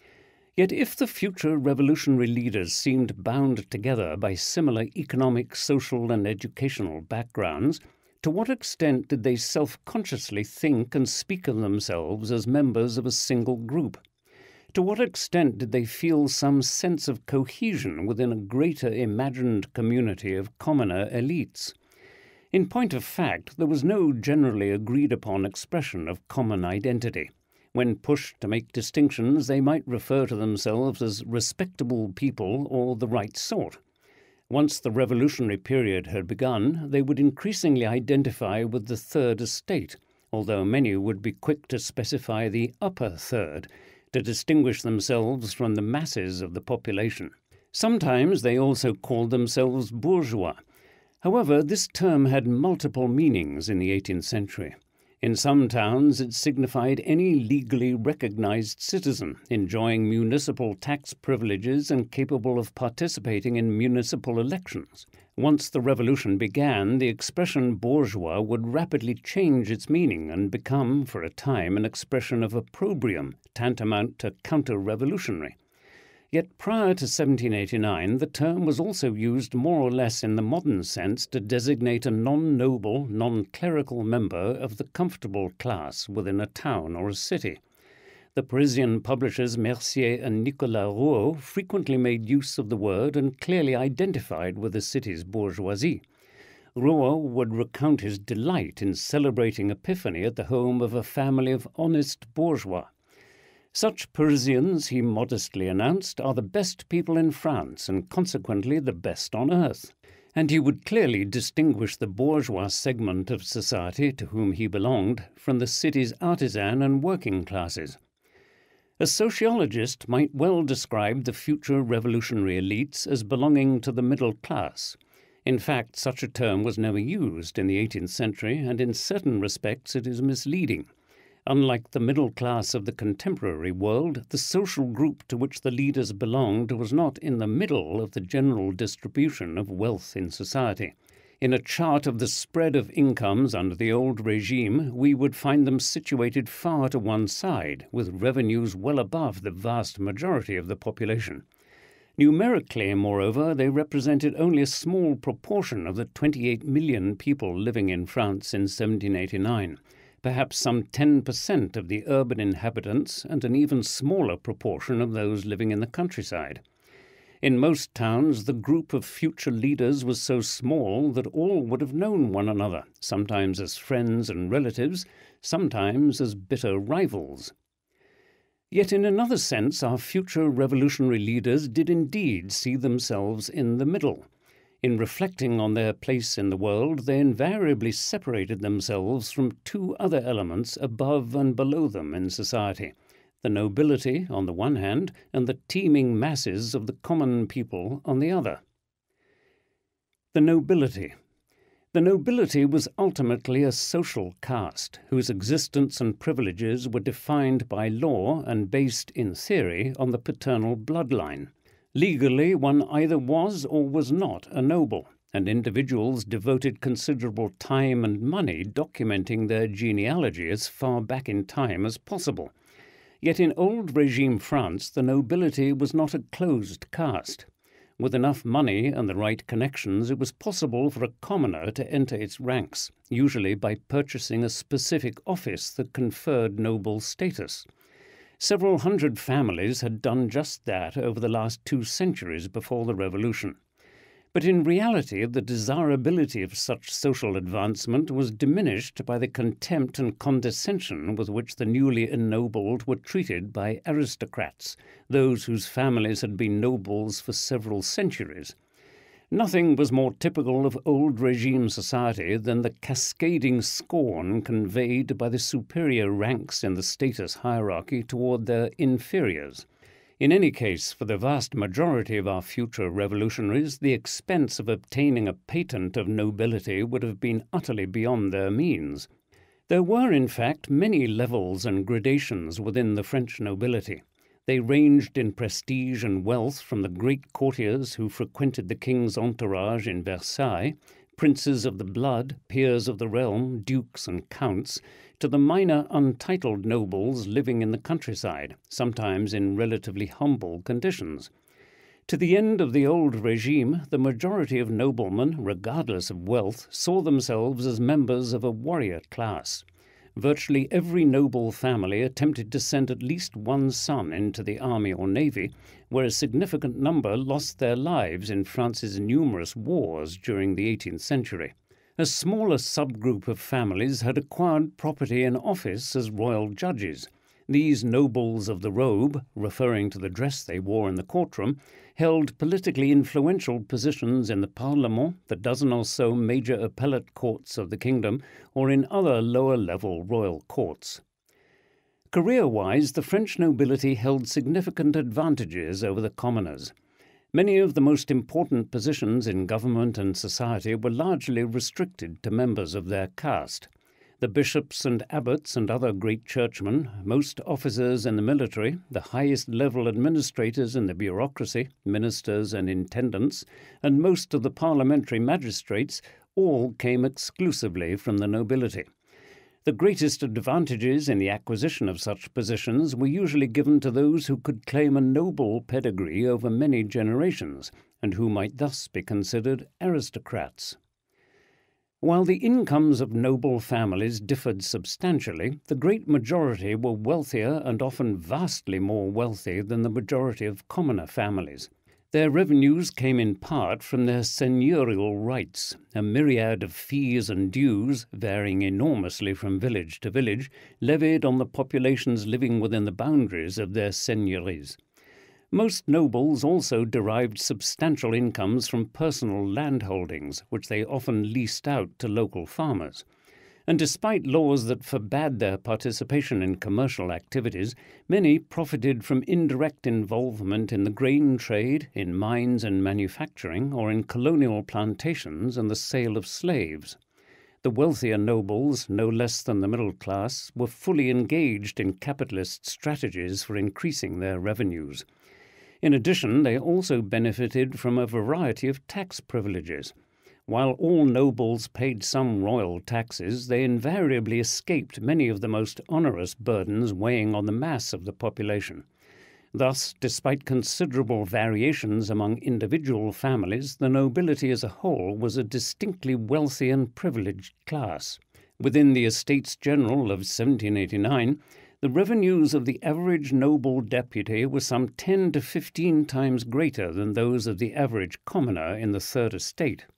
Yet if the future revolutionary leaders seemed bound together by similar economic, social, and educational backgrounds, to what extent did they self-consciously think and speak of themselves as members of a single group? To what extent did they feel some sense of cohesion within a greater imagined community of commoner elites? In point of fact, there was no generally agreed-upon expression of common identity. When pushed to make distinctions, they might refer to themselves as respectable people or the right sort. Once the revolutionary period had begun, they would increasingly identify with the third estate, although many would be quick to specify the upper third, to distinguish themselves from the masses of the population. Sometimes they also called themselves bourgeois. However, this term had multiple meanings in the eighteenth century. In some towns it signified any legally recognized citizen enjoying municipal tax privileges and capable of participating in municipal elections. Once the revolution began, the expression bourgeois would rapidly change its meaning and become, for a time, an expression of opprobrium, tantamount to counter-revolutionary. Yet prior to seventeen eighty-nine, the term was also used more or less in the modern sense to designate a non-noble, non-clerical member of the comfortable class within a town or a city. The Parisian publishers Mercier and Nicolas Rouault frequently made use of the word and clearly identified with the city's bourgeoisie. Rouault would recount his delight in celebrating Epiphany at the home of a family of honest bourgeois. Such Parisians, he modestly announced, are the best people in France and consequently the best on earth. And he would clearly distinguish the bourgeois segment of society to whom he belonged from the city's artisan and working classes. A sociologist might well describe the future revolutionary elites as belonging to the middle class. In fact, such a term was never used in the eighteenth century, and in certain respects it is misleading. Unlike the middle class of the contemporary world, the social group to which the leaders belonged was not in the middle of the general distribution of wealth in society. In a chart of the spread of incomes under the old regime, we would find them situated far to one side, with revenues well above the vast majority of the population. Numerically, moreover, they represented only a small proportion of the twenty-eight million people living in France in seventeen eighty-nine, perhaps some ten percent of the urban inhabitants and an even smaller proportion of those living in the countryside. In most towns, the group of future leaders was so small that all would have known one another, sometimes as friends and relatives, sometimes as bitter rivals. Yet in another sense, our future revolutionary leaders did indeed see themselves in the middle. In reflecting on their place in the world, they invariably separated themselves from two other elements above and below them in society: the nobility on the one hand, and the teeming masses of the common people on the other. The nobility. The nobility was ultimately a social caste, whose existence and privileges were defined by law and based, in theory, on the paternal bloodline. Legally, one either was or was not a noble, and individuals devoted considerable time and money documenting their genealogy as far back in time as possible. Yet in old regime France, the nobility was not a closed caste. With enough money and the right connections, it was possible for a commoner to enter its ranks, usually by purchasing a specific office that conferred noble status. Several hundred families had done just that over the last two centuries before the Revolution. But in reality, the desirability of such social advancement was diminished by the contempt and condescension with which the newly ennobled were treated by aristocrats, those whose families had been nobles for several centuries. Nothing was more typical of old regime society than the cascading scorn conveyed by the superior ranks in the status hierarchy toward their inferiors. In any case, for the vast majority of our future revolutionaries, the expense of obtaining a patent of nobility would have been utterly beyond their means. There were, in fact, many levels and gradations within the French nobility. They ranged in prestige and wealth from the great courtiers who frequented the king's entourage in Versailles, princes of the blood, peers of the realm, dukes and counts, to the minor untitled nobles living in the countryside, sometimes in relatively humble conditions. To the end of the old regime, the majority of noblemen, regardless of wealth, saw themselves as members of a warrior class. Virtually every noble family attempted to send at least one son into the army or navy, where a significant number lost their lives in France's numerous wars during the eighteenth century. A smaller subgroup of families had acquired property in office as royal judges. These nobles of the robe, referring to the dress they wore in the courtroom, held politically influential positions in the Parlement, the dozen or so major appellate courts of the kingdom, or in other lower-level royal courts. Career-wise, the French nobility held significant advantages over the commoners. Many of the most important positions in government and society were largely restricted to members of their caste. The bishops and abbots and other great churchmen, most officers in the military, the highest-level administrators in the bureaucracy, ministers and intendants, and most of the parliamentary magistrates all came exclusively from the nobility. The greatest advantages in the acquisition of such positions were usually given to those who could claim a noble pedigree over many generations, and who might thus be considered aristocrats. While the incomes of noble families differed substantially, the great majority were wealthier and often vastly more wealthy than the majority of commoner families. Their revenues came in part from their seigneurial rights, a myriad of fees and dues, varying enormously from village to village, levied on the populations living within the boundaries of their seigneuries. Most nobles also derived substantial incomes from personal landholdings, which they often leased out to local farmers. And despite laws that forbade their participation in commercial activities, many profited from indirect involvement in the grain trade, in mines and manufacturing, or in colonial plantations and the sale of slaves. The wealthier nobles, no less than the middle class, were fully engaged in capitalist strategies for increasing their revenues. In addition, they also benefited from a variety of tax privileges. While all nobles paid some royal taxes, they invariably escaped many of the most onerous burdens weighing on the mass of the population. Thus, despite considerable variations among individual families, the nobility as a whole was a distinctly wealthy and privileged class. Within the Estates General of seventeen eighty-nine, the revenues of the average noble deputy were some ten to fifteen times greater than those of the average commoner in the Third Estate.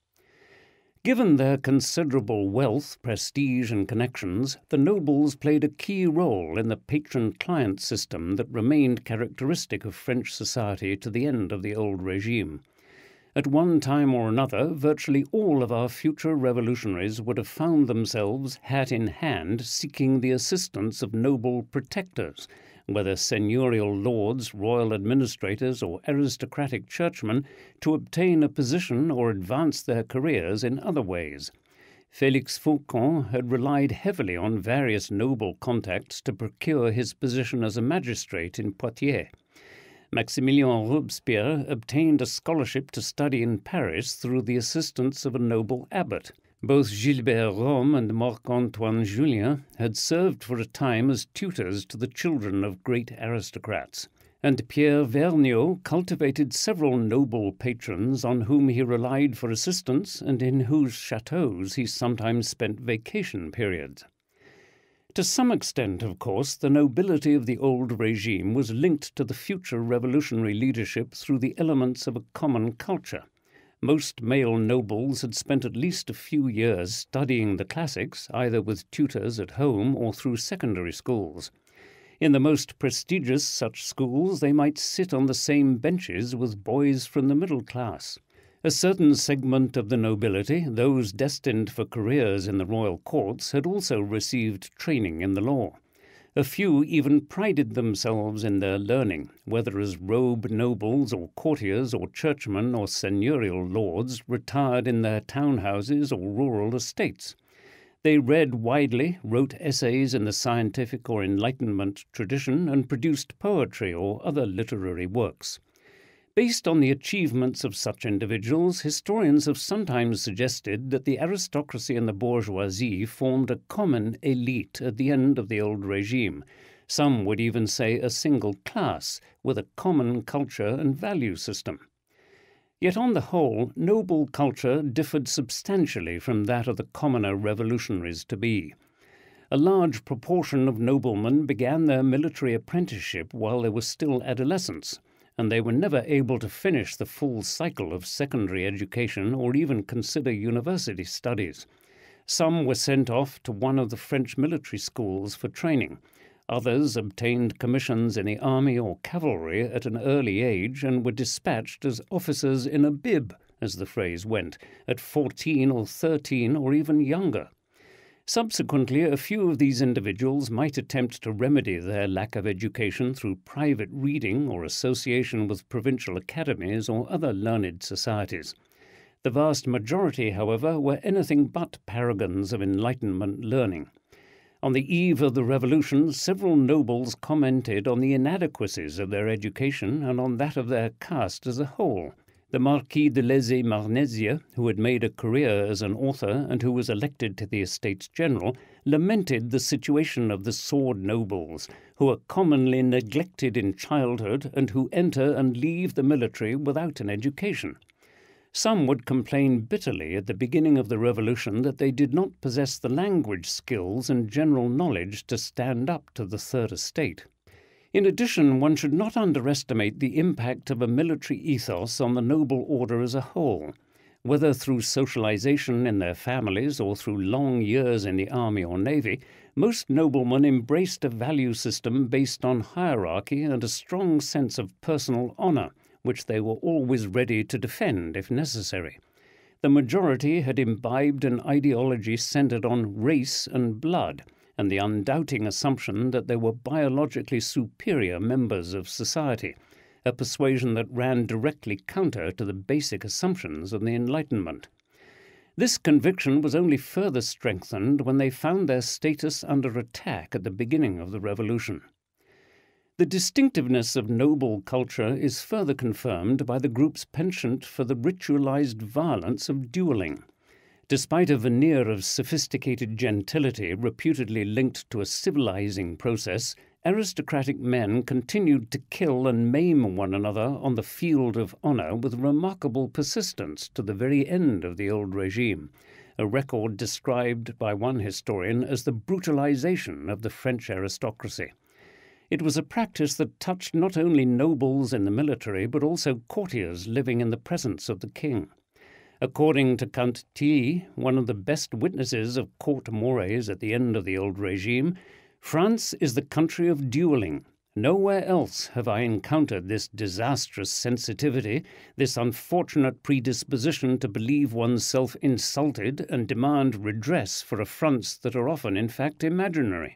Given their considerable wealth, prestige, and connections, the nobles played a key role in the patron-client system that remained characteristic of French society to the end of the old regime. At one time or another, virtually all of our future revolutionaries would have found themselves, hat in hand, seeking the assistance of noble protectors, whether seigneurial lords, royal administrators, or aristocratic churchmen, to obtain a position or advance their careers in other ways. Félix Faucon had relied heavily on various noble contacts to procure his position as a magistrate in Poitiers. Maximilien Robespierre obtained a scholarship to study in Paris through the assistance of a noble abbot. Both Gilbert Rome and Marc-Antoine Julien had served for a time as tutors to the children of great aristocrats, and Pierre Vergniaud cultivated several noble patrons on whom he relied for assistance and in whose chateaux he sometimes spent vacation periods. To some extent, of course, the nobility of the old regime was linked to the future revolutionary leadership through the elements of a common culture. Most male nobles had spent at least a few years studying the classics, either with tutors at home or through secondary schools. In the most prestigious such schools, they might sit on the same benches with boys from the middle class. A certain segment of the nobility, those destined for careers in the royal courts, had also received training in the law. A few even prided themselves in their learning, whether as robed nobles or courtiers or churchmen or seigneurial lords retired in their townhouses or rural estates. They read widely, wrote essays in the scientific or Enlightenment tradition, and produced poetry or other literary works. Based on the achievements of such individuals, historians have sometimes suggested that the aristocracy and the bourgeoisie formed a common elite at the end of the old regime. Some would even say a single class, with a common culture and value system. Yet on the whole, noble culture differed substantially from that of the commoner revolutionaries to be. A large proportion of noblemen began their military apprenticeship while they were still adolescents, and they were never able to finish the full cycle of secondary education or even consider university studies. Some were sent off to one of the French military schools for training. Others obtained commissions in the army or cavalry at an early age and were dispatched as officers in a bib, as the phrase went, at fourteen or thirteen or even younger. Subsequently, a few of these individuals might attempt to remedy their lack of education through private reading or association with provincial academies or other learned societies. The vast majority, however, were anything but paragons of Enlightenment learning. On the eve of the Revolution, several nobles commented on the inadequacies of their education and on that of their caste as a whole. The Marquis de Lezé-Marnézieux, who had made a career as an author and who was elected to the Estates General, lamented the situation of the sword nobles, who are commonly neglected in childhood and who enter and leave the military without an education. Some would complain bitterly at the beginning of the revolution that they did not possess the language skills and general knowledge to stand up to the Third Estate. In addition, one should not underestimate the impact of a military ethos on the noble order as a whole. Whether through socialization in their families or through long years in the army or navy, most noblemen embraced a value system based on hierarchy and a strong sense of personal honor, which they were always ready to defend if necessary. The majority had imbibed an ideology centered on race and blood, and the undoubting assumption that they were biologically superior members of society, a persuasion that ran directly counter to the basic assumptions of the Enlightenment. This conviction was only further strengthened when they found their status under attack at the beginning of the Revolution. The distinctiveness of noble culture is further confirmed by the group's penchant for the ritualized violence of dueling. Despite a veneer of sophisticated gentility reputedly linked to a civilizing process, aristocratic men continued to kill and maim one another on the field of honor with remarkable persistence to the very end of the old regime, a record described by one historian as the brutalization of the French aristocracy. It was a practice that touched not only nobles in the military but also courtiers living in the presence of the king. According to Count Tilly, one of the best witnesses of court mores at the end of the old regime, France is the country of dueling. Nowhere else have I encountered this disastrous sensitivity, this unfortunate predisposition to believe oneself insulted and demand redress for affronts that are often in fact imaginary.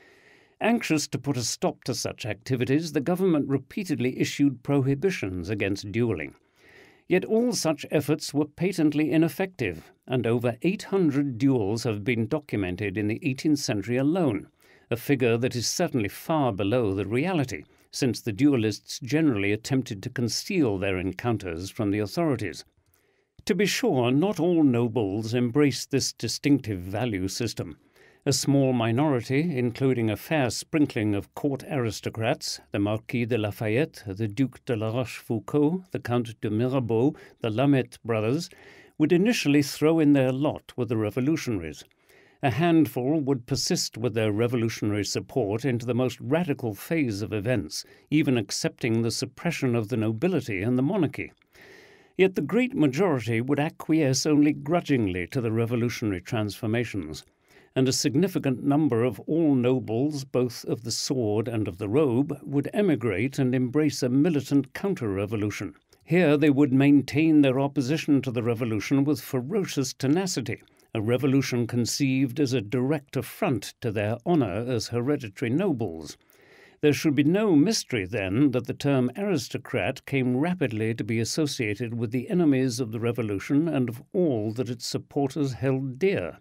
Anxious to put a stop to such activities, the government repeatedly issued prohibitions against dueling. Yet all such efforts were patently ineffective, and over eight hundred duels have been documented in the eighteenth century alone, a figure that is certainly far below the reality, since the duelists generally attempted to conceal their encounters from the authorities. To be sure, not all nobles embraced this distinctive value system. A small minority, including a fair sprinkling of court aristocrats, the Marquis de Lafayette, the Duc de la Rochefoucauld, the Count de Mirabeau, the Lameth brothers, would initially throw in their lot with the revolutionaries. A handful would persist with their revolutionary support into the most radical phase of events, even accepting the suppression of the nobility and the monarchy. Yet the great majority would acquiesce only grudgingly to the revolutionary transformations, and a significant number of all nobles, both of the sword and of the robe, would emigrate and embrace a militant counter-revolution. Here they would maintain their opposition to the revolution with ferocious tenacity, a revolution conceived as a direct affront to their honor as hereditary nobles. There should be no mystery, then, that the term aristocrat came rapidly to be associated with the enemies of the revolution and of all that its supporters held dear.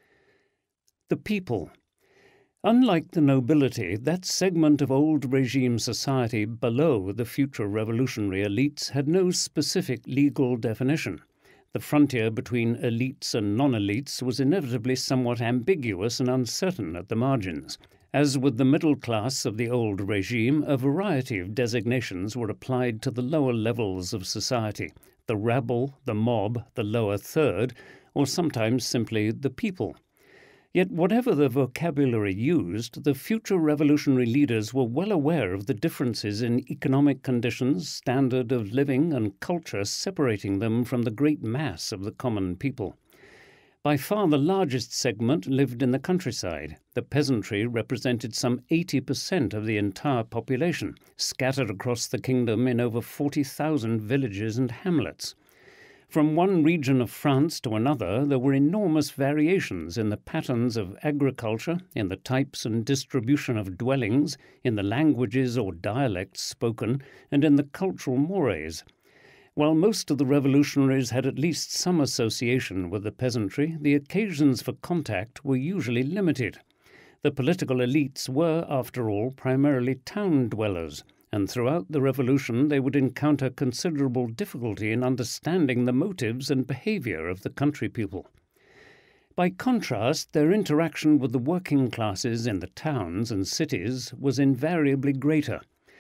The people. Unlike the nobility, that segment of old regime society below the future revolutionary elites had no specific legal definition. The frontier between elites and non-elites was inevitably somewhat ambiguous and uncertain at the margins. As with the middle class of the old regime, a variety of designations were applied to the lower levels of society, the rabble, the mob, the lower third, or sometimes simply the people. Yet whatever the vocabulary used, the future revolutionary leaders were well aware of the differences in economic conditions, standard of living, and culture separating them from the great mass of the common people. By far the largest segment lived in the countryside. The peasantry represented some eighty percent of the entire population, scattered across the kingdom in over forty thousand villages and hamlets. From one region of France to another, there were enormous variations in the patterns of agriculture, in the types and distribution of dwellings, in the languages or dialects spoken, and in the cultural mores. While most of the revolutionaries had at least some association with the peasantry, the occasions for contact were usually limited. The political elites were, after all, primarily town dwellers, and throughout the revolution they would encounter considerable difficulty in understanding the motives and behavior of the country people. By contrast, their interaction with the working classes in the towns and cities was invariably greater.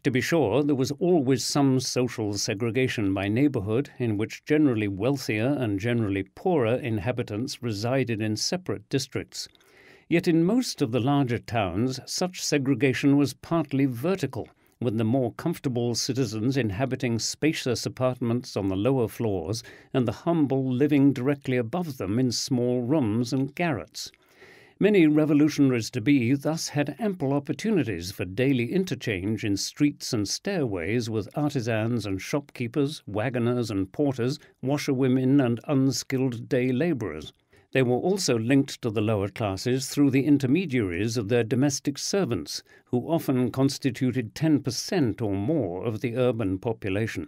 To be sure, there was always some social segregation by neighbourhood, in which generally wealthier and generally poorer inhabitants resided in separate districts. Yet in most of the larger towns, such segregation was partly vertical, with the more comfortable citizens inhabiting spacious apartments on the lower floors and the humble living directly above them in small rooms and garrets. Many revolutionaries-to-be thus had ample opportunities for daily interchange in streets and stairways with artisans and shopkeepers, wagoners and porters, washerwomen and unskilled day labourers. They were also linked to the lower classes through the intermediaries of their domestic servants, who often constituted ten percent or more of the urban population.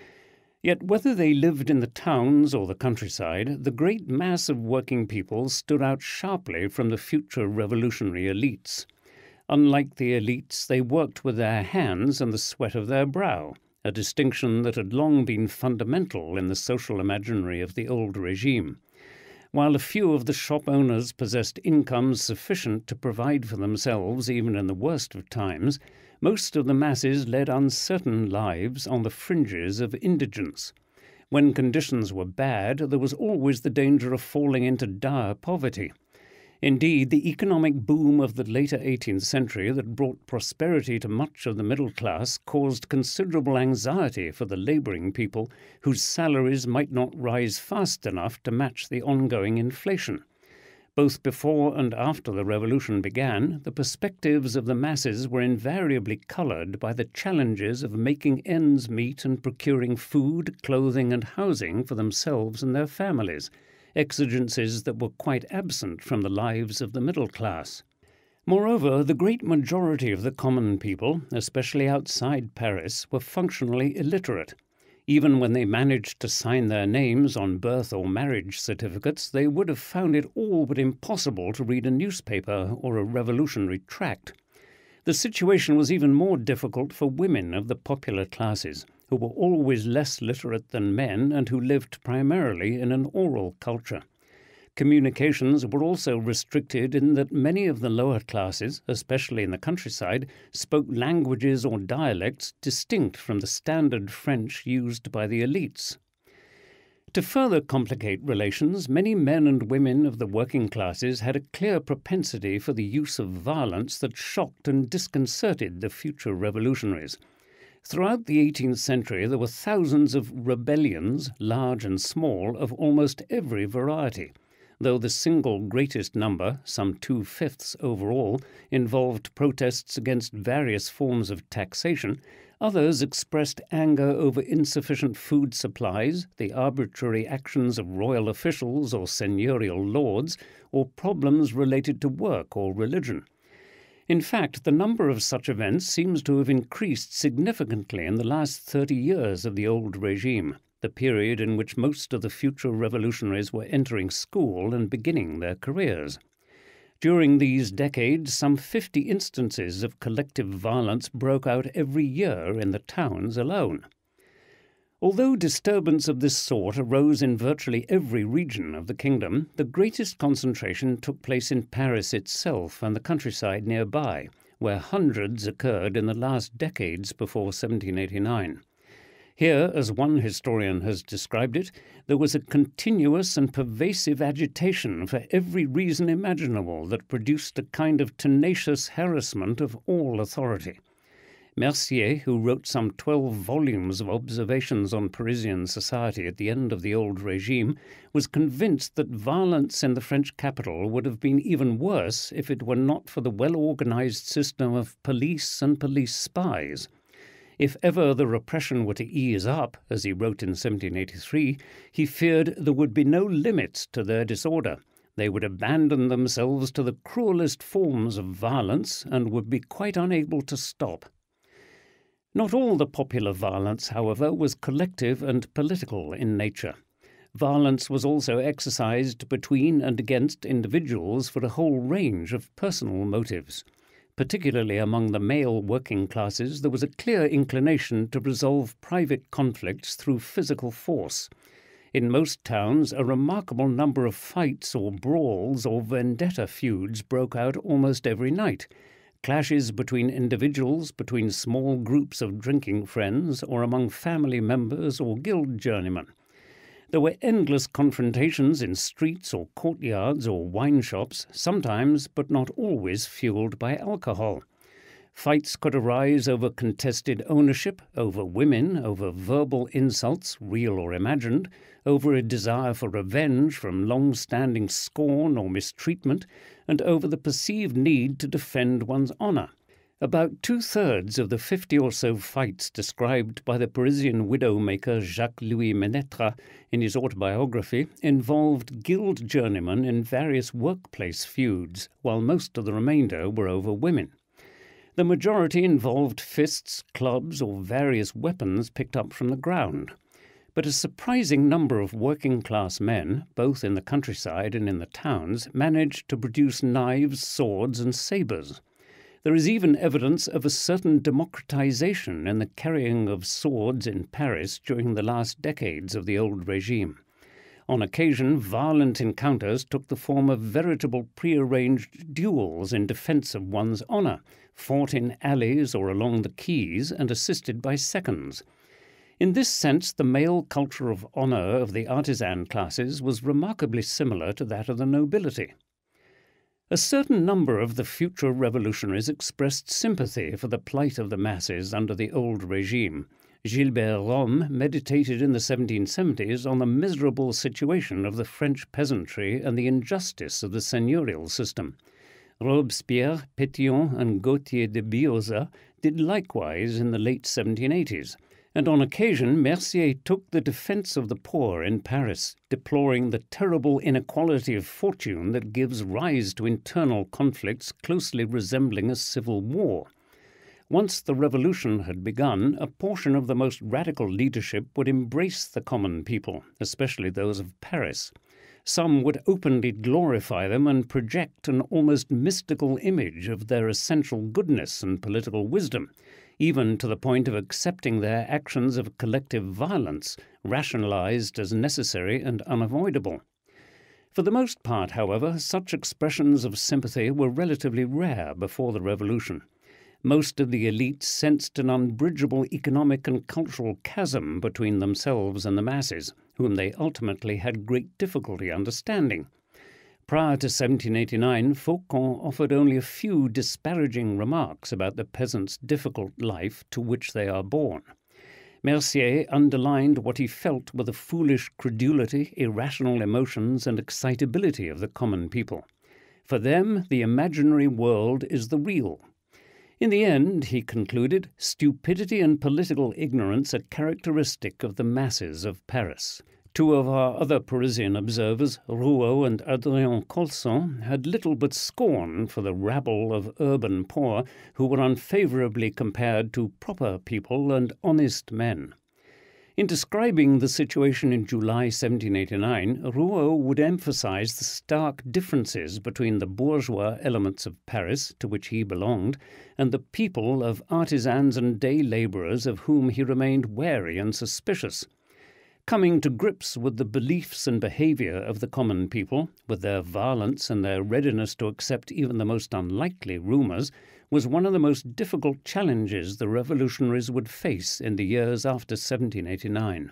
Yet whether they lived in the towns or the countryside, the great mass of working people stood out sharply from the future revolutionary elites. Unlike the elites, they worked with their hands and the sweat of their brow, a distinction that had long been fundamental in the social imaginary of the old regime. While a few of the shop owners possessed incomes sufficient to provide for themselves even in the worst of times, most of the masses led uncertain lives on the fringes of indigence. When conditions were bad, there was always the danger of falling into dire poverty. Indeed, the economic boom of the later eighteenth century that brought prosperity to much of the middle class caused considerable anxiety for the labouring people, whose salaries might not rise fast enough to match the ongoing inflation. Both before and after the revolution began, the perspectives of the masses were invariably coloured by the challenges of making ends meet and procuring food, clothing and housing for themselves and their families, exigencies that were quite absent from the lives of the middle class. Moreover, the great majority of the common people, especially outside Paris, were functionally illiterate. Even when they managed to sign their names on birth or marriage certificates, they would have found it all but impossible to read a newspaper or a revolutionary tract. The situation was even more difficult for women of the popular classes, who were always less literate than men and who lived primarily in an oral culture. Communications were also restricted in that many of the lower classes, especially in the countryside, spoke languages or dialects distinct from the standard French used by the elites. To further complicate relations, many men and women of the working classes had a clear propensity for the use of violence that shocked and disconcerted the future revolutionaries. Throughout the eighteenth century, there were thousands of rebellions, large and small, of almost every variety. Though the single greatest number, some two-fifths overall, involved protests against various forms of taxation, others expressed anger over insufficient food supplies, the arbitrary actions of royal officials or seigneurial lords, or problems related to work or religion. In fact, the number of such events seems to have increased significantly in the last thirty years of the old regime, the period in which most of the future revolutionaries were entering school and beginning their careers. During these decades, some fifty instances of collective violence broke out every year in the towns alone. Although disturbance of this sort arose in virtually every region of the kingdom, the greatest concentration took place in Paris itself and the countryside nearby, where hundreds occurred in the last decades before seventeen eighty-nine. Here, as one historian has described it, there was a continuous and pervasive agitation for every reason imaginable that produced a kind of tenacious harassment of all authority. Mercier, who wrote some twelve volumes of observations on Parisian society at the end of the old regime, was convinced that violence in the French capital would have been even worse if it were not for the well-organized system of police and police spies. If ever the repression were to ease up, as he wrote in seventeen eighty-three, he feared there would be no limits to their disorder. They would abandon themselves to the cruelest forms of violence and would be quite unable to stop. Not all the popular violence, however, was collective and political in nature. Violence was also exercised between and against individuals for a whole range of personal motives. Particularly among the male working classes, there was a clear inclination to resolve private conflicts through physical force. In most towns, a remarkable number of fights or brawls or vendetta feuds broke out almost every night. clashes between individuals, between small groups of drinking friends, or among family members or guild journeymen. There were endless confrontations in streets or courtyards or wine shops, sometimes, but not always, fueled by alcohol. Fights could arise over contested ownership, over women, over verbal insults, real or imagined, over a desire for revenge from long-standing scorn or mistreatment, and over the perceived need to defend one's honour. About two-thirds of the fifty or so fights described by the Parisian widow-maker Jacques-Louis Ménetre in his autobiography involved guild journeymen in various workplace feuds, while most of the remainder were over women. The majority involved fists, clubs, or various weapons picked up from the ground. But a surprising number of working-class men, both in the countryside and in the towns, managed to produce knives, swords, and sabres. There is even evidence of a certain democratization in the carrying of swords in Paris during the last decades of the old regime. On occasion, violent encounters took the form of veritable prearranged duels in defense of one's honor, fought in alleys or along the quays and assisted by seconds. In this sense, the male culture of honor of the artisan classes was remarkably similar to that of the nobility. A certain number of the future revolutionaries expressed sympathy for the plight of the masses under the old regime. Gilbert Rome meditated in the seventeen seventies on the miserable situation of the French peasantry and the injustice of the seigneurial system. Robespierre, Pétion, and Gauthier de Biauza did likewise in the late seventeen eighties, and on occasion Mercier took the defense of the poor in Paris, deploring the terrible inequality of fortune that gives rise to internal conflicts closely resembling a civil war. Once the revolution had begun, a portion of the most radical leadership would embrace the common people, especially those of Paris. Some would openly glorify them and project an almost mystical image of their essential goodness and political wisdom, even to the point of accepting their actions of collective violence, rationalized as necessary and unavoidable. For the most part, however, such expressions of sympathy were relatively rare before the revolution. Most of the elites sensed an unbridgeable economic and cultural chasm between themselves and the masses, whom they ultimately had great difficulty understanding. Prior to seventeen eighty-nine, Faucon offered only a few disparaging remarks about the peasants' difficult life to which they are born. Mercier underlined what he felt were the foolish credulity, irrational emotions, and excitability of the common people. For them, the imaginary world is the real. In the end, he concluded, stupidity and political ignorance are characteristic of the masses of Paris. Two of our other Parisian observers, Rouault and Adrien Colson, had little but scorn for the rabble of urban poor who were unfavourably compared to proper people and honest men. In describing the situation in July seventeen eighty-nine, Rouault would emphasize the stark differences between the bourgeois elements of Paris, to which he belonged, and the people of artisans and day labourers of whom he remained wary and suspicious. Coming to grips with the beliefs and behaviour of the common people, with their violence and their readiness to accept even the most unlikely rumours, was one of the most difficult challenges the revolutionaries would face in the years after seventeen eighty-nine.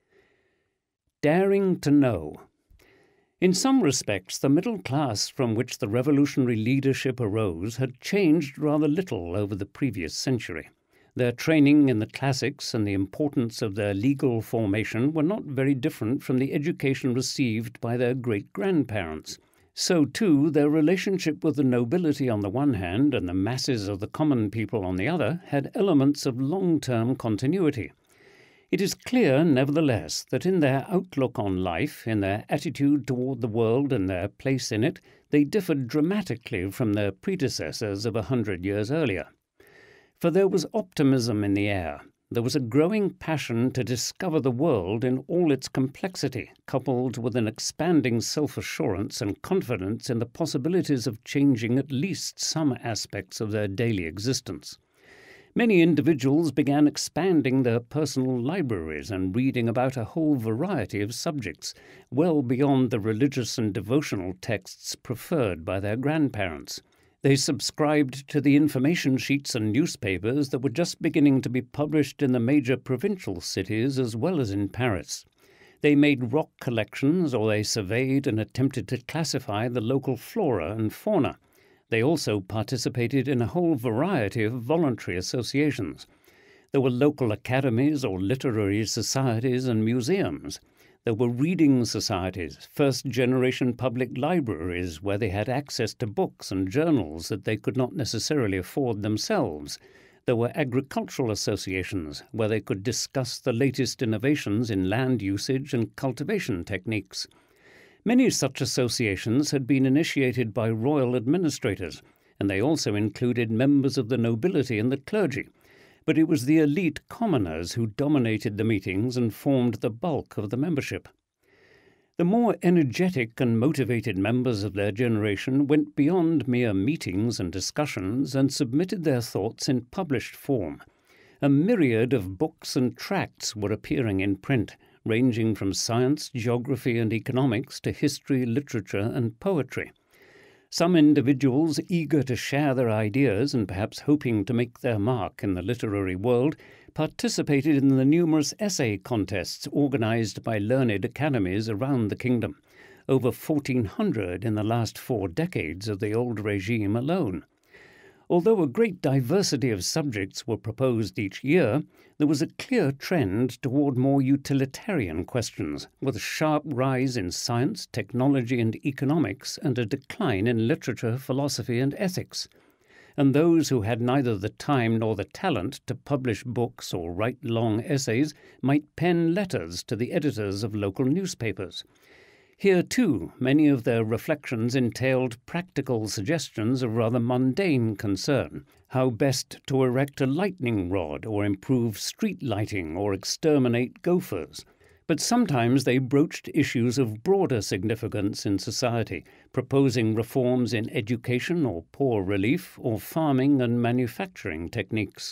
Daring to know. In some respects, the middle class from which the revolutionary leadership arose had changed rather little over the previous century. Their training in the classics and the importance of their legal formation were not very different from the education received by their great-grandparents. So, too, their relationship with the nobility on the one hand and the masses of the common people on the other had elements of long-term continuity. It is clear, nevertheless, that in their outlook on life, in their attitude toward the world and their place in it, they differed dramatically from their predecessors of a hundred years earlier. For there was optimism in the air. There was a growing passion to discover the world in all its complexity, coupled with an expanding self-assurance and confidence in the possibilities of changing at least some aspects of their daily existence. Many individuals began expanding their personal libraries and reading about a whole variety of subjects, well beyond the religious and devotional texts preferred by their grandparents. They subscribed to the information sheets and newspapers that were just beginning to be published in the major provincial cities as well as in Paris. They made rock collections, or they surveyed and attempted to classify the local flora and fauna. They also participated in a whole variety of voluntary associations. There were local academies or literary societies and museums. There were reading societies, first-generation public libraries where they had access to books and journals that they could not necessarily afford themselves. There were agricultural associations where they could discuss the latest innovations in land usage and cultivation techniques. Many such associations had been initiated by royal administrators, and they also included members of the nobility and the clergy. But it was the elite commoners who dominated the meetings and formed the bulk of the membership. The more energetic and motivated members of their generation went beyond mere meetings and discussions and submitted their thoughts in published form. A myriad of books and tracts were appearing in print, ranging from science, geography, and economics to history, literature, and poetry. Some individuals, eager to share their ideas and perhaps hoping to make their mark in the literary world, participated in the numerous essay contests organized by learned academies around the kingdom, over fourteen hundred in the last four decades of the old regime alone. Although a great diversity of subjects were proposed each year, there was a clear trend toward more utilitarian questions, with a sharp rise in science, technology, and economics, and a decline in literature, philosophy, and ethics. And those who had neither the time nor the talent to publish books or write long essays might pen letters to the editors of local newspapers. Here, too, many of their reflections entailed practical suggestions of rather mundane concern, how best to erect a lightning rod or improve street lighting or exterminate gophers. But sometimes they broached issues of broader significance in society, proposing reforms in education or poor relief or farming and manufacturing techniques.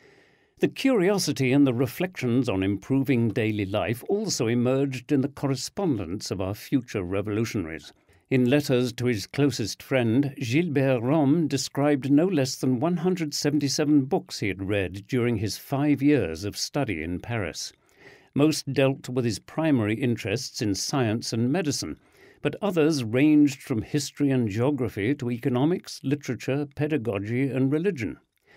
The curiosity and the reflections on improving daily life also emerged in the correspondence of our future revolutionaries. In letters to his closest friend, Gilbert Rome described no less than one hundred seventy-seven books he had read during his five years of study in Paris. Most dealt with his primary interests in science and medicine, but others ranged from history and geography to economics, literature, pedagogy, and religion.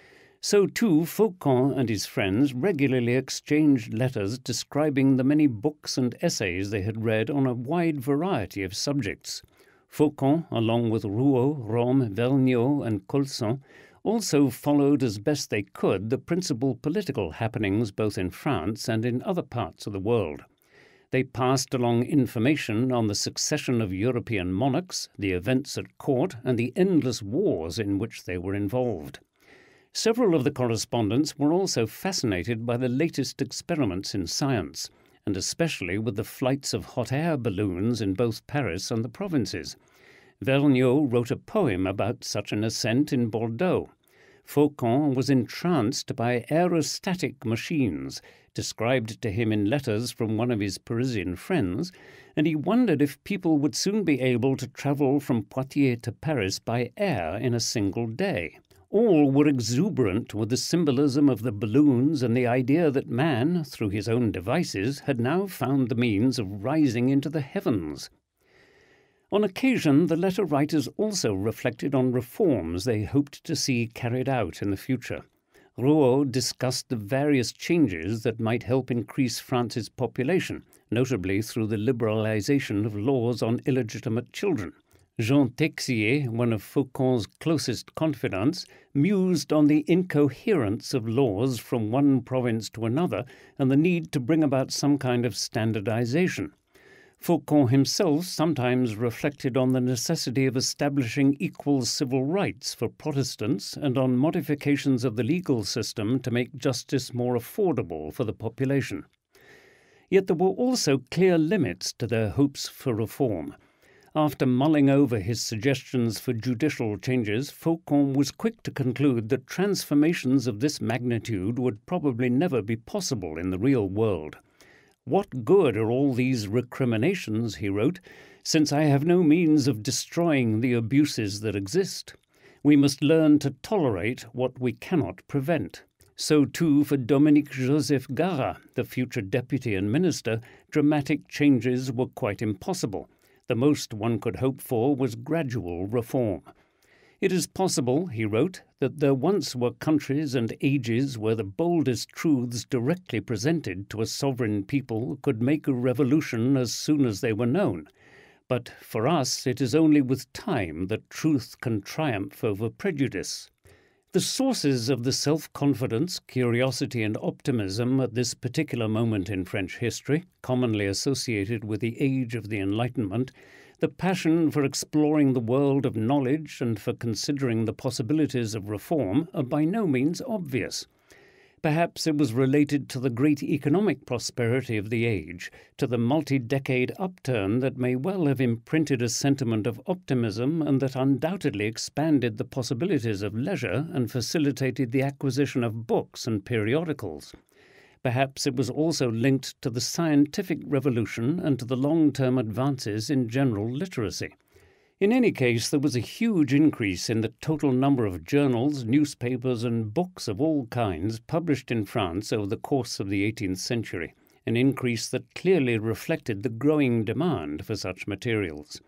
So too Faucon and his friends regularly exchanged letters describing the many books and essays they had read on a wide variety of subjects. Faucon, along with Rouault, Rome, Vergniaud, and Colson, also followed as best they could the principal political happenings both in France and in other parts of the world. They passed along information on the succession of European monarchs, the events at court, and the endless wars in which they were involved. Several of the correspondents were also fascinated by the latest experiments in science, and especially with the flights of hot air balloons in both Paris and the provinces. Vergniaud wrote a poem about such an ascent in Bordeaux. Faucon was entranced by aerostatic machines, described to him in letters from one of his Parisian friends, and he wondered if people would soon be able to travel from Poitiers to Paris by air in a single day. All were exuberant with the symbolism of the balloons and the idea that man, through his own devices, had now found the means of rising into the heavens. On occasion, the letter writers also reflected on reforms they hoped to see carried out in the future. Rouault discussed the various changes that might help increase France's population, notably through the liberalization of laws on illegitimate children. Jean Texier, one of Faucon's closest confidants, mused on the incoherence of laws from one province to another and the need to bring about some kind of standardization. Faucon himself sometimes reflected on the necessity of establishing equal civil rights for Protestants and on modifications of the legal system to make justice more affordable for the population. Yet there were also clear limits to their hopes for reform. After mulling over his suggestions for judicial changes, Faucon was quick to conclude that transformations of this magnitude would probably never be possible in the real world. "What good are all these recriminations," he wrote, "since I have no means of destroying the abuses that exist? We must learn to tolerate what we cannot prevent. So too for Dominique Joseph Garat, the future deputy and minister, dramatic changes were quite impossible. The most one could hope for was gradual reform. It is possible, he wrote, that there once were countries and ages where the boldest truths directly presented to a sovereign people could make a revolution as soon as they were known. But for us it is only with time that truth can triumph over prejudice. The sources of the self-confidence, curiosity and optimism at this particular moment in French history, commonly associated with the age of the Enlightenment, the passion for exploring the world of knowledge and for considering the possibilities of reform are by no means obvious. Perhaps it was related to the great economic prosperity of the age, to the multi-decade upturn that may well have imprinted a sentiment of optimism and that undoubtedly expanded the possibilities of leisure and facilitated the acquisition of books and periodicals. Perhaps it was also linked to the scientific revolution and to the long-term advances in general literacy. In any case, there was a huge increase in the total number of journals, newspapers and books of all kinds published in France over the course of the eighteenth century, an increase that clearly reflected the growing demand for such materials.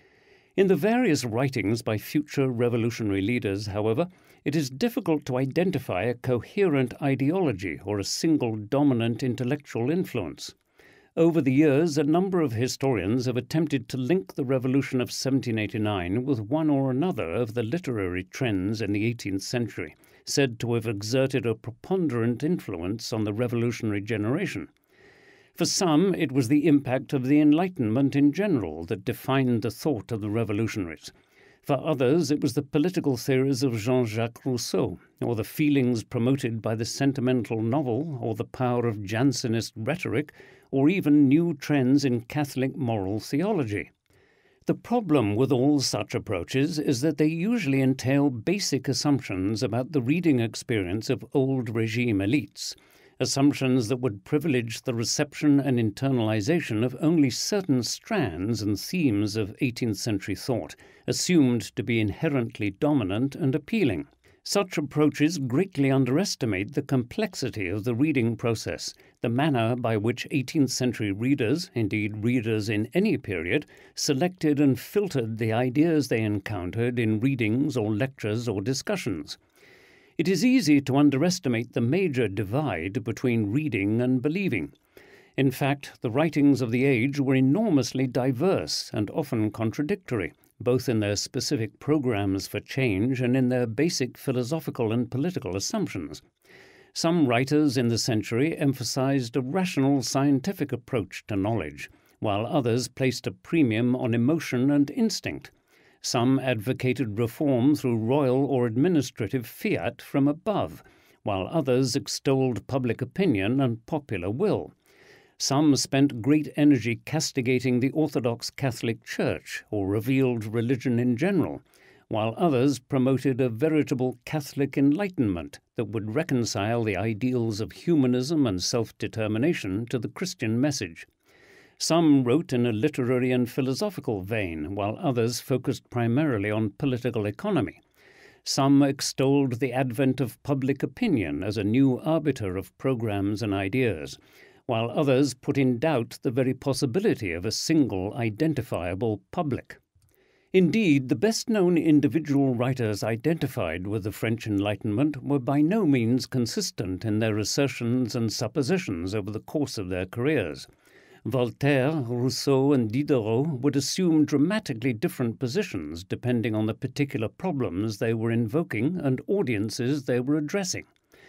In the various writings by future revolutionary leaders, however, it is difficult to identify a coherent ideology or a single dominant intellectual influence. Over the years, a number of historians have attempted to link the Revolution of seventeen eighty-nine with one or another of the literary trends in the eighteenth century, said to have exerted a preponderant influence on the revolutionary generation. For some, it was the impact of the Enlightenment in general that defined the thought of the revolutionaries. For others, it was the political theories of Jean-Jacques Rousseau, or the feelings promoted by the sentimental novel, or the power of Jansenist rhetoric, or even new trends in Catholic moral theology. The problem with all such approaches is that they usually entail basic assumptions about the reading experience of old regime elites, assumptions that would privilege the reception and internalization of only certain strands and themes of eighteenth century thought, assumed to be inherently dominant and appealing. Such approaches greatly underestimate the complexity of the reading process, the manner by which eighteenth century readers, indeed readers in any period, selected and filtered the ideas they encountered in readings or lectures or discussions. It is easy to underestimate the major divide between reading and believing. In fact, the writings of the age were enormously diverse and often contradictory, both in their specific programs for change and in their basic philosophical and political assumptions. Some writers in the century emphasized a rational scientific approach to knowledge, while others placed a premium on emotion and instinct. Some advocated reform through royal or administrative fiat from above, while others extolled public opinion and popular will. Some spent great energy castigating the Orthodox Catholic Church or revealed religion in general, while others promoted a veritable Catholic enlightenment that would reconcile the ideals of humanism and self-determination to the Christian message. Some wrote in a literary and philosophical vein, while others focused primarily on political economy. Some extolled the advent of public opinion as a new arbiter of programs and ideas, while others put in doubt the very possibility of a single identifiable public. Indeed, the best-known individual writers identified with the French Enlightenment were by no means consistent in their assertions and suppositions over the course of their careers. Voltaire, Rousseau, and Diderot would assume dramatically different positions depending on the particular problems they were invoking and audiences they were addressing.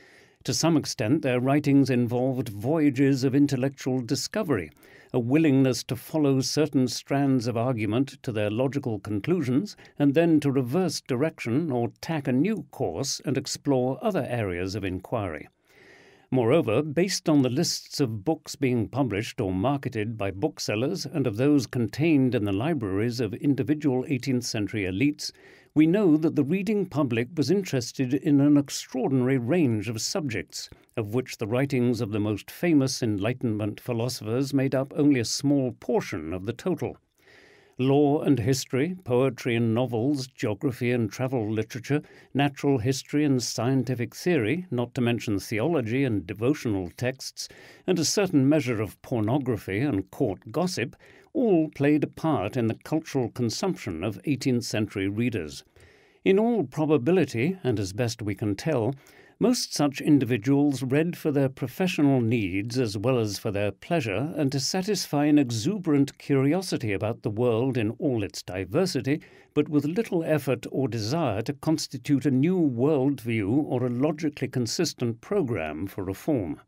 To some extent, their writings involved voyages of intellectual discovery, a willingness to follow certain strands of argument to their logical conclusions, and then to reverse direction or tack a new course and explore other areas of inquiry. Moreover, based on the lists of books being published or marketed by booksellers and of those contained in the libraries of individual eighteenth century elites, we know that the reading public was interested in an extraordinary range of subjects, of which the writings of the most famous Enlightenment philosophers made up only a small portion of the total. Law and history, poetry and novels, geography and travel literature, natural history and scientific theory, not to mention theology and devotional texts, and a certain measure of pornography and court gossip, all played a part in the cultural consumption of eighteenth century readers. In all probability, and as best we can tell, most such individuals read for their professional needs as well as for their pleasure and to satisfy an exuberant curiosity about the world in all its diversity, but with little effort or desire to constitute a new worldview or a logically consistent program for reform.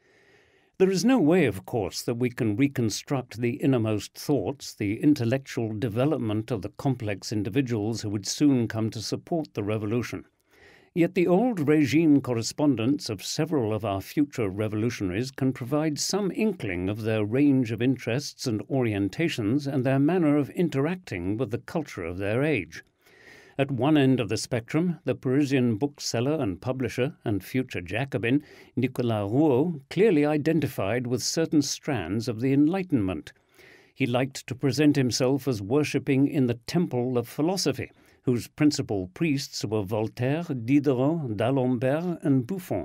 There is no way, of course, that we can reconstruct the innermost thoughts, the intellectual development of the complex individuals who would soon come to support the revolution. Yet the old regime correspondence of several of our future revolutionaries can provide some inkling of their range of interests and orientations and their manner of interacting with the culture of their age. At one end of the spectrum, the Parisian bookseller and publisher and future Jacobin, Nicolas Rouault, clearly identified with certain strands of the Enlightenment. He liked to present himself as worshipping in the temple of philosophy, whose principal priests were Voltaire, Diderot, d'Alembert, and Buffon.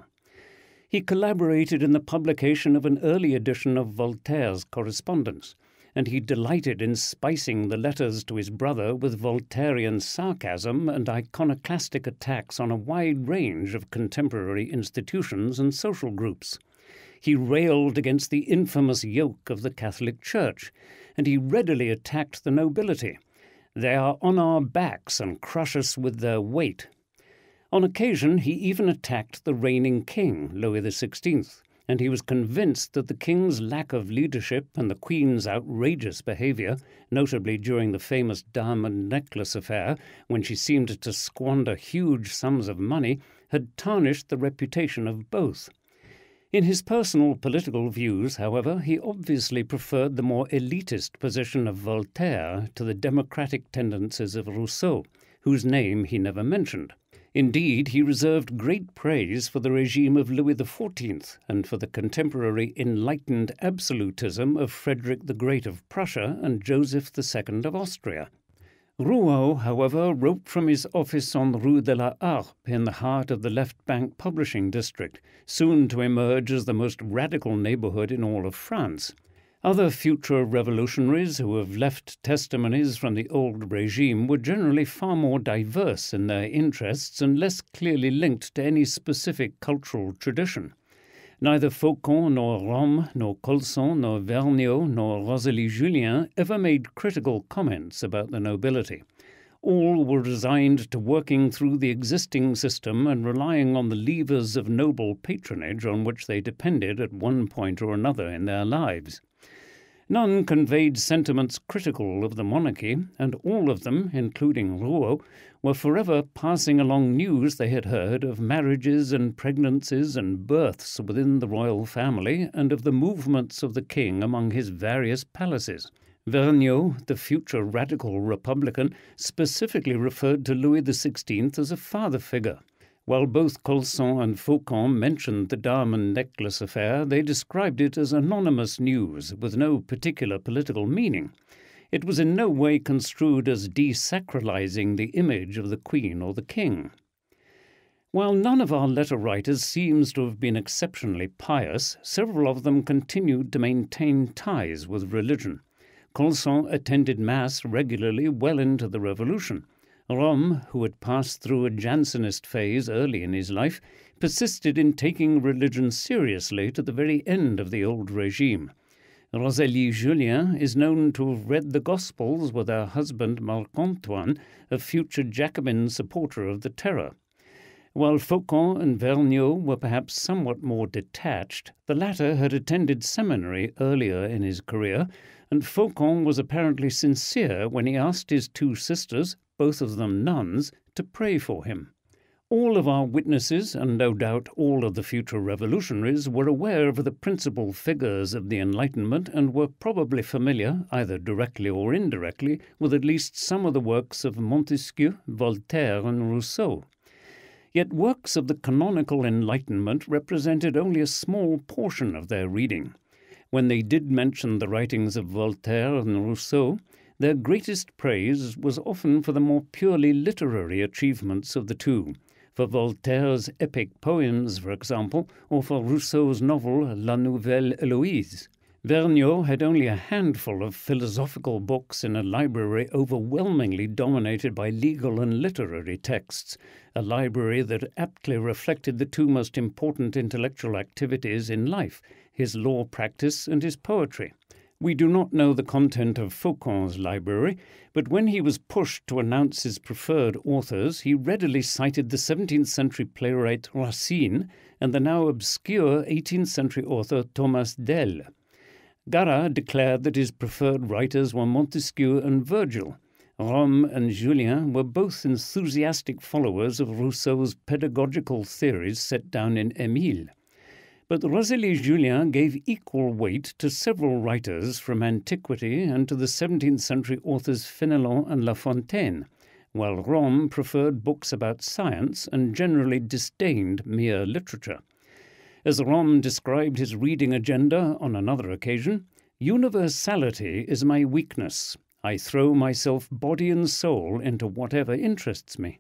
He collaborated in the publication of an early edition of Voltaire's correspondence, and he delighted in spicing the letters to his brother with Voltairean sarcasm and iconoclastic attacks on a wide range of contemporary institutions and social groups. He railed against the infamous yoke of the Catholic Church, and he readily attacked the nobility. They are on our backs and crush us with their weight. On occasion he even attacked the reigning king, Louis the sixteenth, and he was convinced that the king's lack of leadership and the queen's outrageous behavior, notably during the famous diamond necklace affair, when she seemed to squander huge sums of money, had tarnished the reputation of both. In his personal political views, however, he obviously preferred the more elitist position of Voltaire to the democratic tendencies of Rousseau, whose name he never mentioned. Indeed, he reserved great praise for the regime of Louis the fourteenth and for the contemporary enlightened absolutism of Frederick the Great of Prussia and Joseph the Second of Austria. Rouault, however, wrote from his office on Rue de la Harpe in the heart of the Left Bank publishing district, soon to emerge as the most radical neighborhood in all of France. Other future revolutionaries who have left testimonies from the old regime were generally far more diverse in their interests and less clearly linked to any specific cultural tradition. Neither Faucon nor Rome nor Colson nor Vergniaud nor Rosalie Julien ever made critical comments about the nobility. All were resigned to working through the existing system and relying on the levers of noble patronage on which they depended at one point or another in their lives. None conveyed sentiments critical of the monarchy, and all of them, including Rouault, were forever passing along news they had heard of marriages and pregnancies and births within the royal family and of the movements of the king among his various palaces. Vergniaud, the future radical republican, specifically referred to Louis the sixteenth as a father figure. While both Colson and Faucon mentioned the diamond necklace affair, they described it as anonymous news with no particular political meaning. It was in no way construed as desacralizing the image of the Queen or the King. While none of our letter writers seems to have been exceptionally pious, several of them continued to maintain ties with religion. Colson attended Mass regularly well into the Revolution. Rome, who had passed through a Jansenist phase early in his life, persisted in taking religion seriously to the very end of the old regime. Rosalie Julien is known to have read the Gospels with her husband Marc-Antoine, a future Jacobin supporter of the Terror. While Faucon and Vergniaud were perhaps somewhat more detached, the latter had attended seminary earlier in his career, and Faucon was apparently sincere when he asked his two sisters, both of them nuns, to pray for him. All of our witnesses, and no doubt all of the future revolutionaries, were aware of the principal figures of the Enlightenment and were probably familiar, either directly or indirectly, with at least some of the works of Montesquieu, Voltaire, and Rousseau. Yet works of the canonical Enlightenment represented only a small portion of their reading. When they did mention the writings of Voltaire and Rousseau, their greatest praise was often for the more purely literary achievements of the two, for Voltaire's epic poems, for example, or for Rousseau's novel La Nouvelle Héloïse. Vergniaud had only a handful of philosophical books in a library overwhelmingly dominated by legal and literary texts, a library that aptly reflected the two most important intellectual activities in life, his law practice and his poetry. We do not know the content of Faucon's library, but when he was pushed to announce his preferred authors, he readily cited the seventeenth century playwright Racine and the now obscure eighteenth century author Thomas Del. Garat declared that his preferred writers were Montesquieu and Virgil. Rome and Julien were both enthusiastic followers of Rousseau's pedagogical theories set down in Émile. But Rosalie Julien gave equal weight to several writers from antiquity and to the seventeenth century authors Fénelon and La Fontaine, while Rome preferred books about science and generally disdained mere literature. As Rome described his reading agenda on another occasion, "Universality is my weakness. I throw myself body and soul into whatever interests me."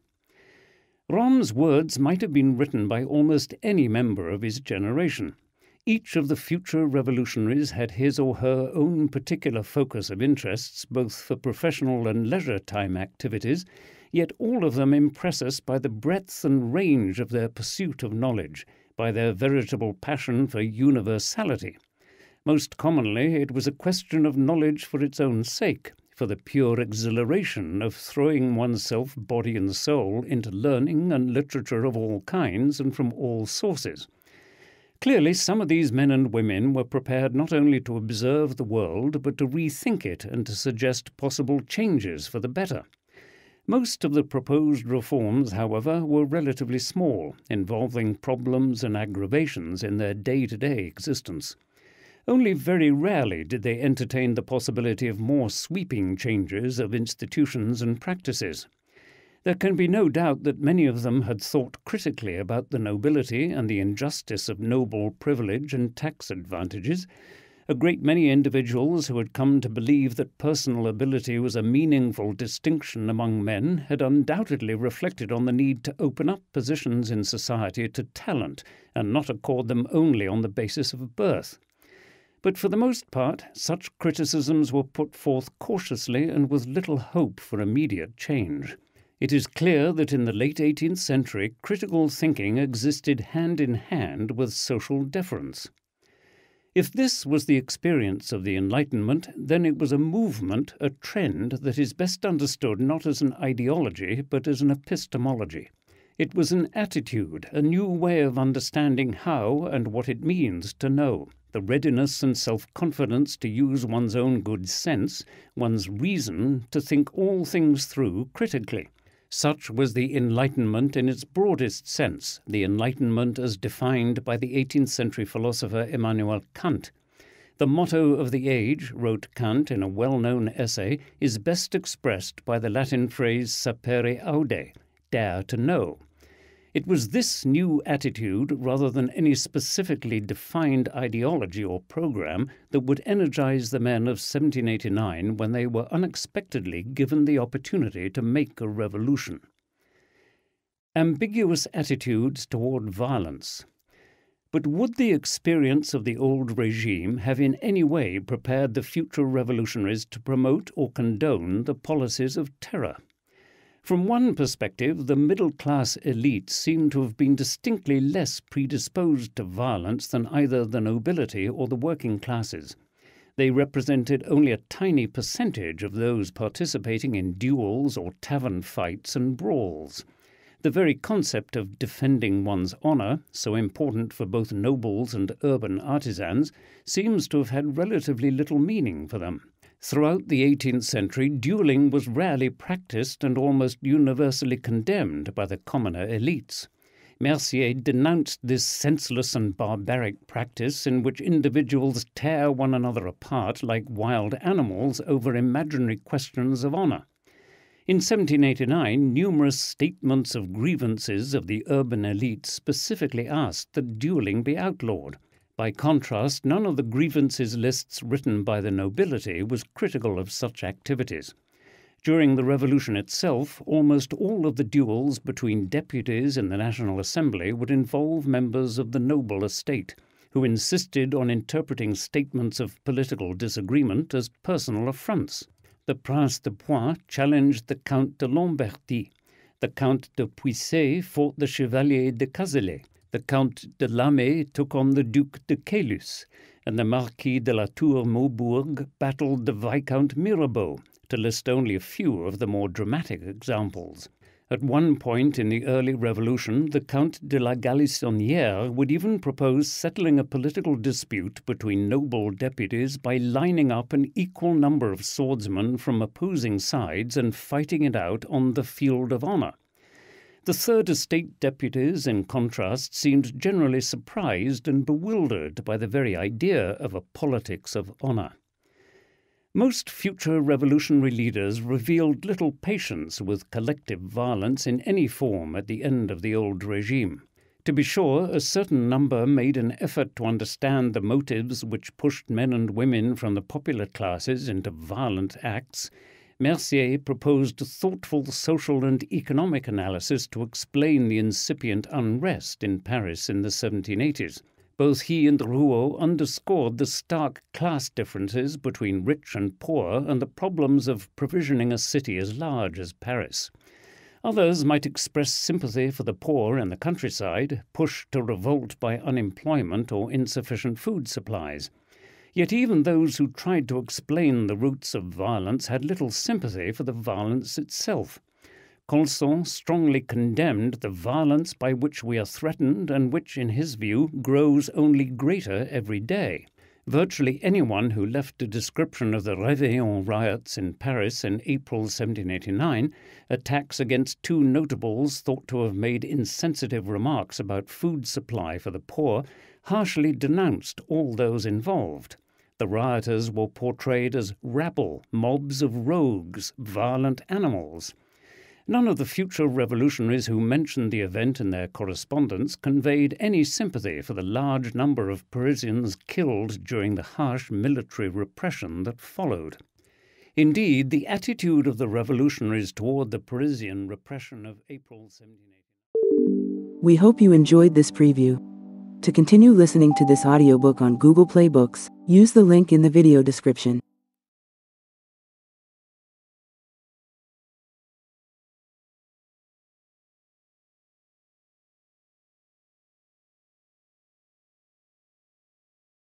Rome's words might have been written by almost any member of his generation. Each of the future revolutionaries had his or her own particular focus of interests, both for professional and leisure time activities, yet all of them impress us by the breadth and range of their pursuit of knowledge, by their veritable passion for universality. Most commonly, it was a question of knowledge for its own sake, for the pure exhilaration of throwing oneself body and soul into learning and literature of all kinds and from all sources. Clearly, some of these men and women were prepared not only to observe the world, but to rethink it and to suggest possible changes for the better. Most of the proposed reforms, however, were relatively small, involving problems and aggravations in their day-to-day existence. Only very rarely did they entertain the possibility of more sweeping changes of institutions and practices. There can be no doubt that many of them had thought critically about the nobility and the injustice of noble privilege and tax advantages. A great many individuals who had come to believe that personal ability was a meaningful distinction among men had undoubtedly reflected on the need to open up positions in society to talent and not accord them only on the basis of birth. But for the most part, such criticisms were put forth cautiously and with little hope for immediate change. It is clear that in the late eighteenth century, critical thinking existed hand in hand with social deference. If this was the experience of the Enlightenment, then it was a movement, a trend that is best understood not as an ideology but as an epistemology. It was an attitude, a new way of understanding how and what it means to know, the readiness and self-confidence to use one's own good sense, one's reason, to think all things through critically. Such was the Enlightenment in its broadest sense, the Enlightenment as defined by the eighteenth century philosopher Immanuel Kant. The motto of the age, wrote Kant in a well-known essay, is best expressed by the Latin phrase sapere aude, dare to know. It was this new attitude, rather than any specifically defined ideology or program, that would energize the men of seventeen eighty-nine when they were unexpectedly given the opportunity to make a revolution. Ambiguous attitudes toward violence. But would the experience of the old regime have in any way prepared the future revolutionaries to promote or condone the policies of terror? From one perspective, the middle-class elite seemed to have been distinctly less predisposed to violence than either the nobility or the working classes. They represented only a tiny percentage of those participating in duels or tavern fights and brawls. The very concept of defending one's honor, so important for both nobles and urban artisans, seems to have had relatively little meaning for them. Throughout the eighteenth century, dueling was rarely practiced and almost universally condemned by the commoner elites. Mercier denounced this senseless and barbaric practice in which individuals tear one another apart like wild animals over imaginary questions of honor. In seventeen eighty-nine, numerous statements of grievances of the urban elite specifically asked that dueling be outlawed. By contrast, none of the grievances lists written by the nobility was critical of such activities. During the revolution itself, almost all of the duels between deputies in the National Assembly would involve members of the noble estate, who insisted on interpreting statements of political disagreement as personal affronts. The Prince de Poix challenged the Count de Lamberty. The Count de Puiset fought the Chevalier de Cazelet. The Count de Lamé took on the Duc de Caylus, and the Marquis de la Tour Maubourg battled the Viscount Mirabeau, to list only a few of the more dramatic examples. At one point in the early revolution, the Count de la Galissonière would even propose settling a political dispute between noble deputies by lining up an equal number of swordsmen from opposing sides and fighting it out on the field of honour. The Third Estate deputies, in contrast, seemed generally surprised and bewildered by the very idea of a politics of honour. Most future revolutionary leaders revealed little patience with collective violence in any form at the end of the old regime. To be sure, a certain number made an effort to understand the motives which pushed men and women from the popular classes into violent acts. Mercier proposed a thoughtful social and economic analysis to explain the incipient unrest in Paris in the seventeen eighties. Both he and Rouault underscored the stark class differences between rich and poor and the problems of provisioning a city as large as Paris. Others might express sympathy for the poor in the countryside, pushed to revolt by unemployment or insufficient food supplies. Yet even those who tried to explain the roots of violence had little sympathy for the violence itself. Colson strongly condemned the violence by which we are threatened and which, in his view, grows only greater every day. Virtually anyone who left a description of the Réveillon riots in Paris in April seventeen eighty-nine, attacks against two notables thought to have made insensitive remarks about food supply for the poor, harshly denounced all those involved. The rioters were portrayed as rabble, mobs of rogues, violent animals. None of the future revolutionaries who mentioned the event in their correspondence conveyed any sympathy for the large number of Parisians killed during the harsh military repression that followed. Indeed, the attitude of the revolutionaries toward the Parisian repression of April seventeen eighty-nine. We hope you enjoyed this preview. To continue listening to this audiobook on Google Play Books, use the link in the video description.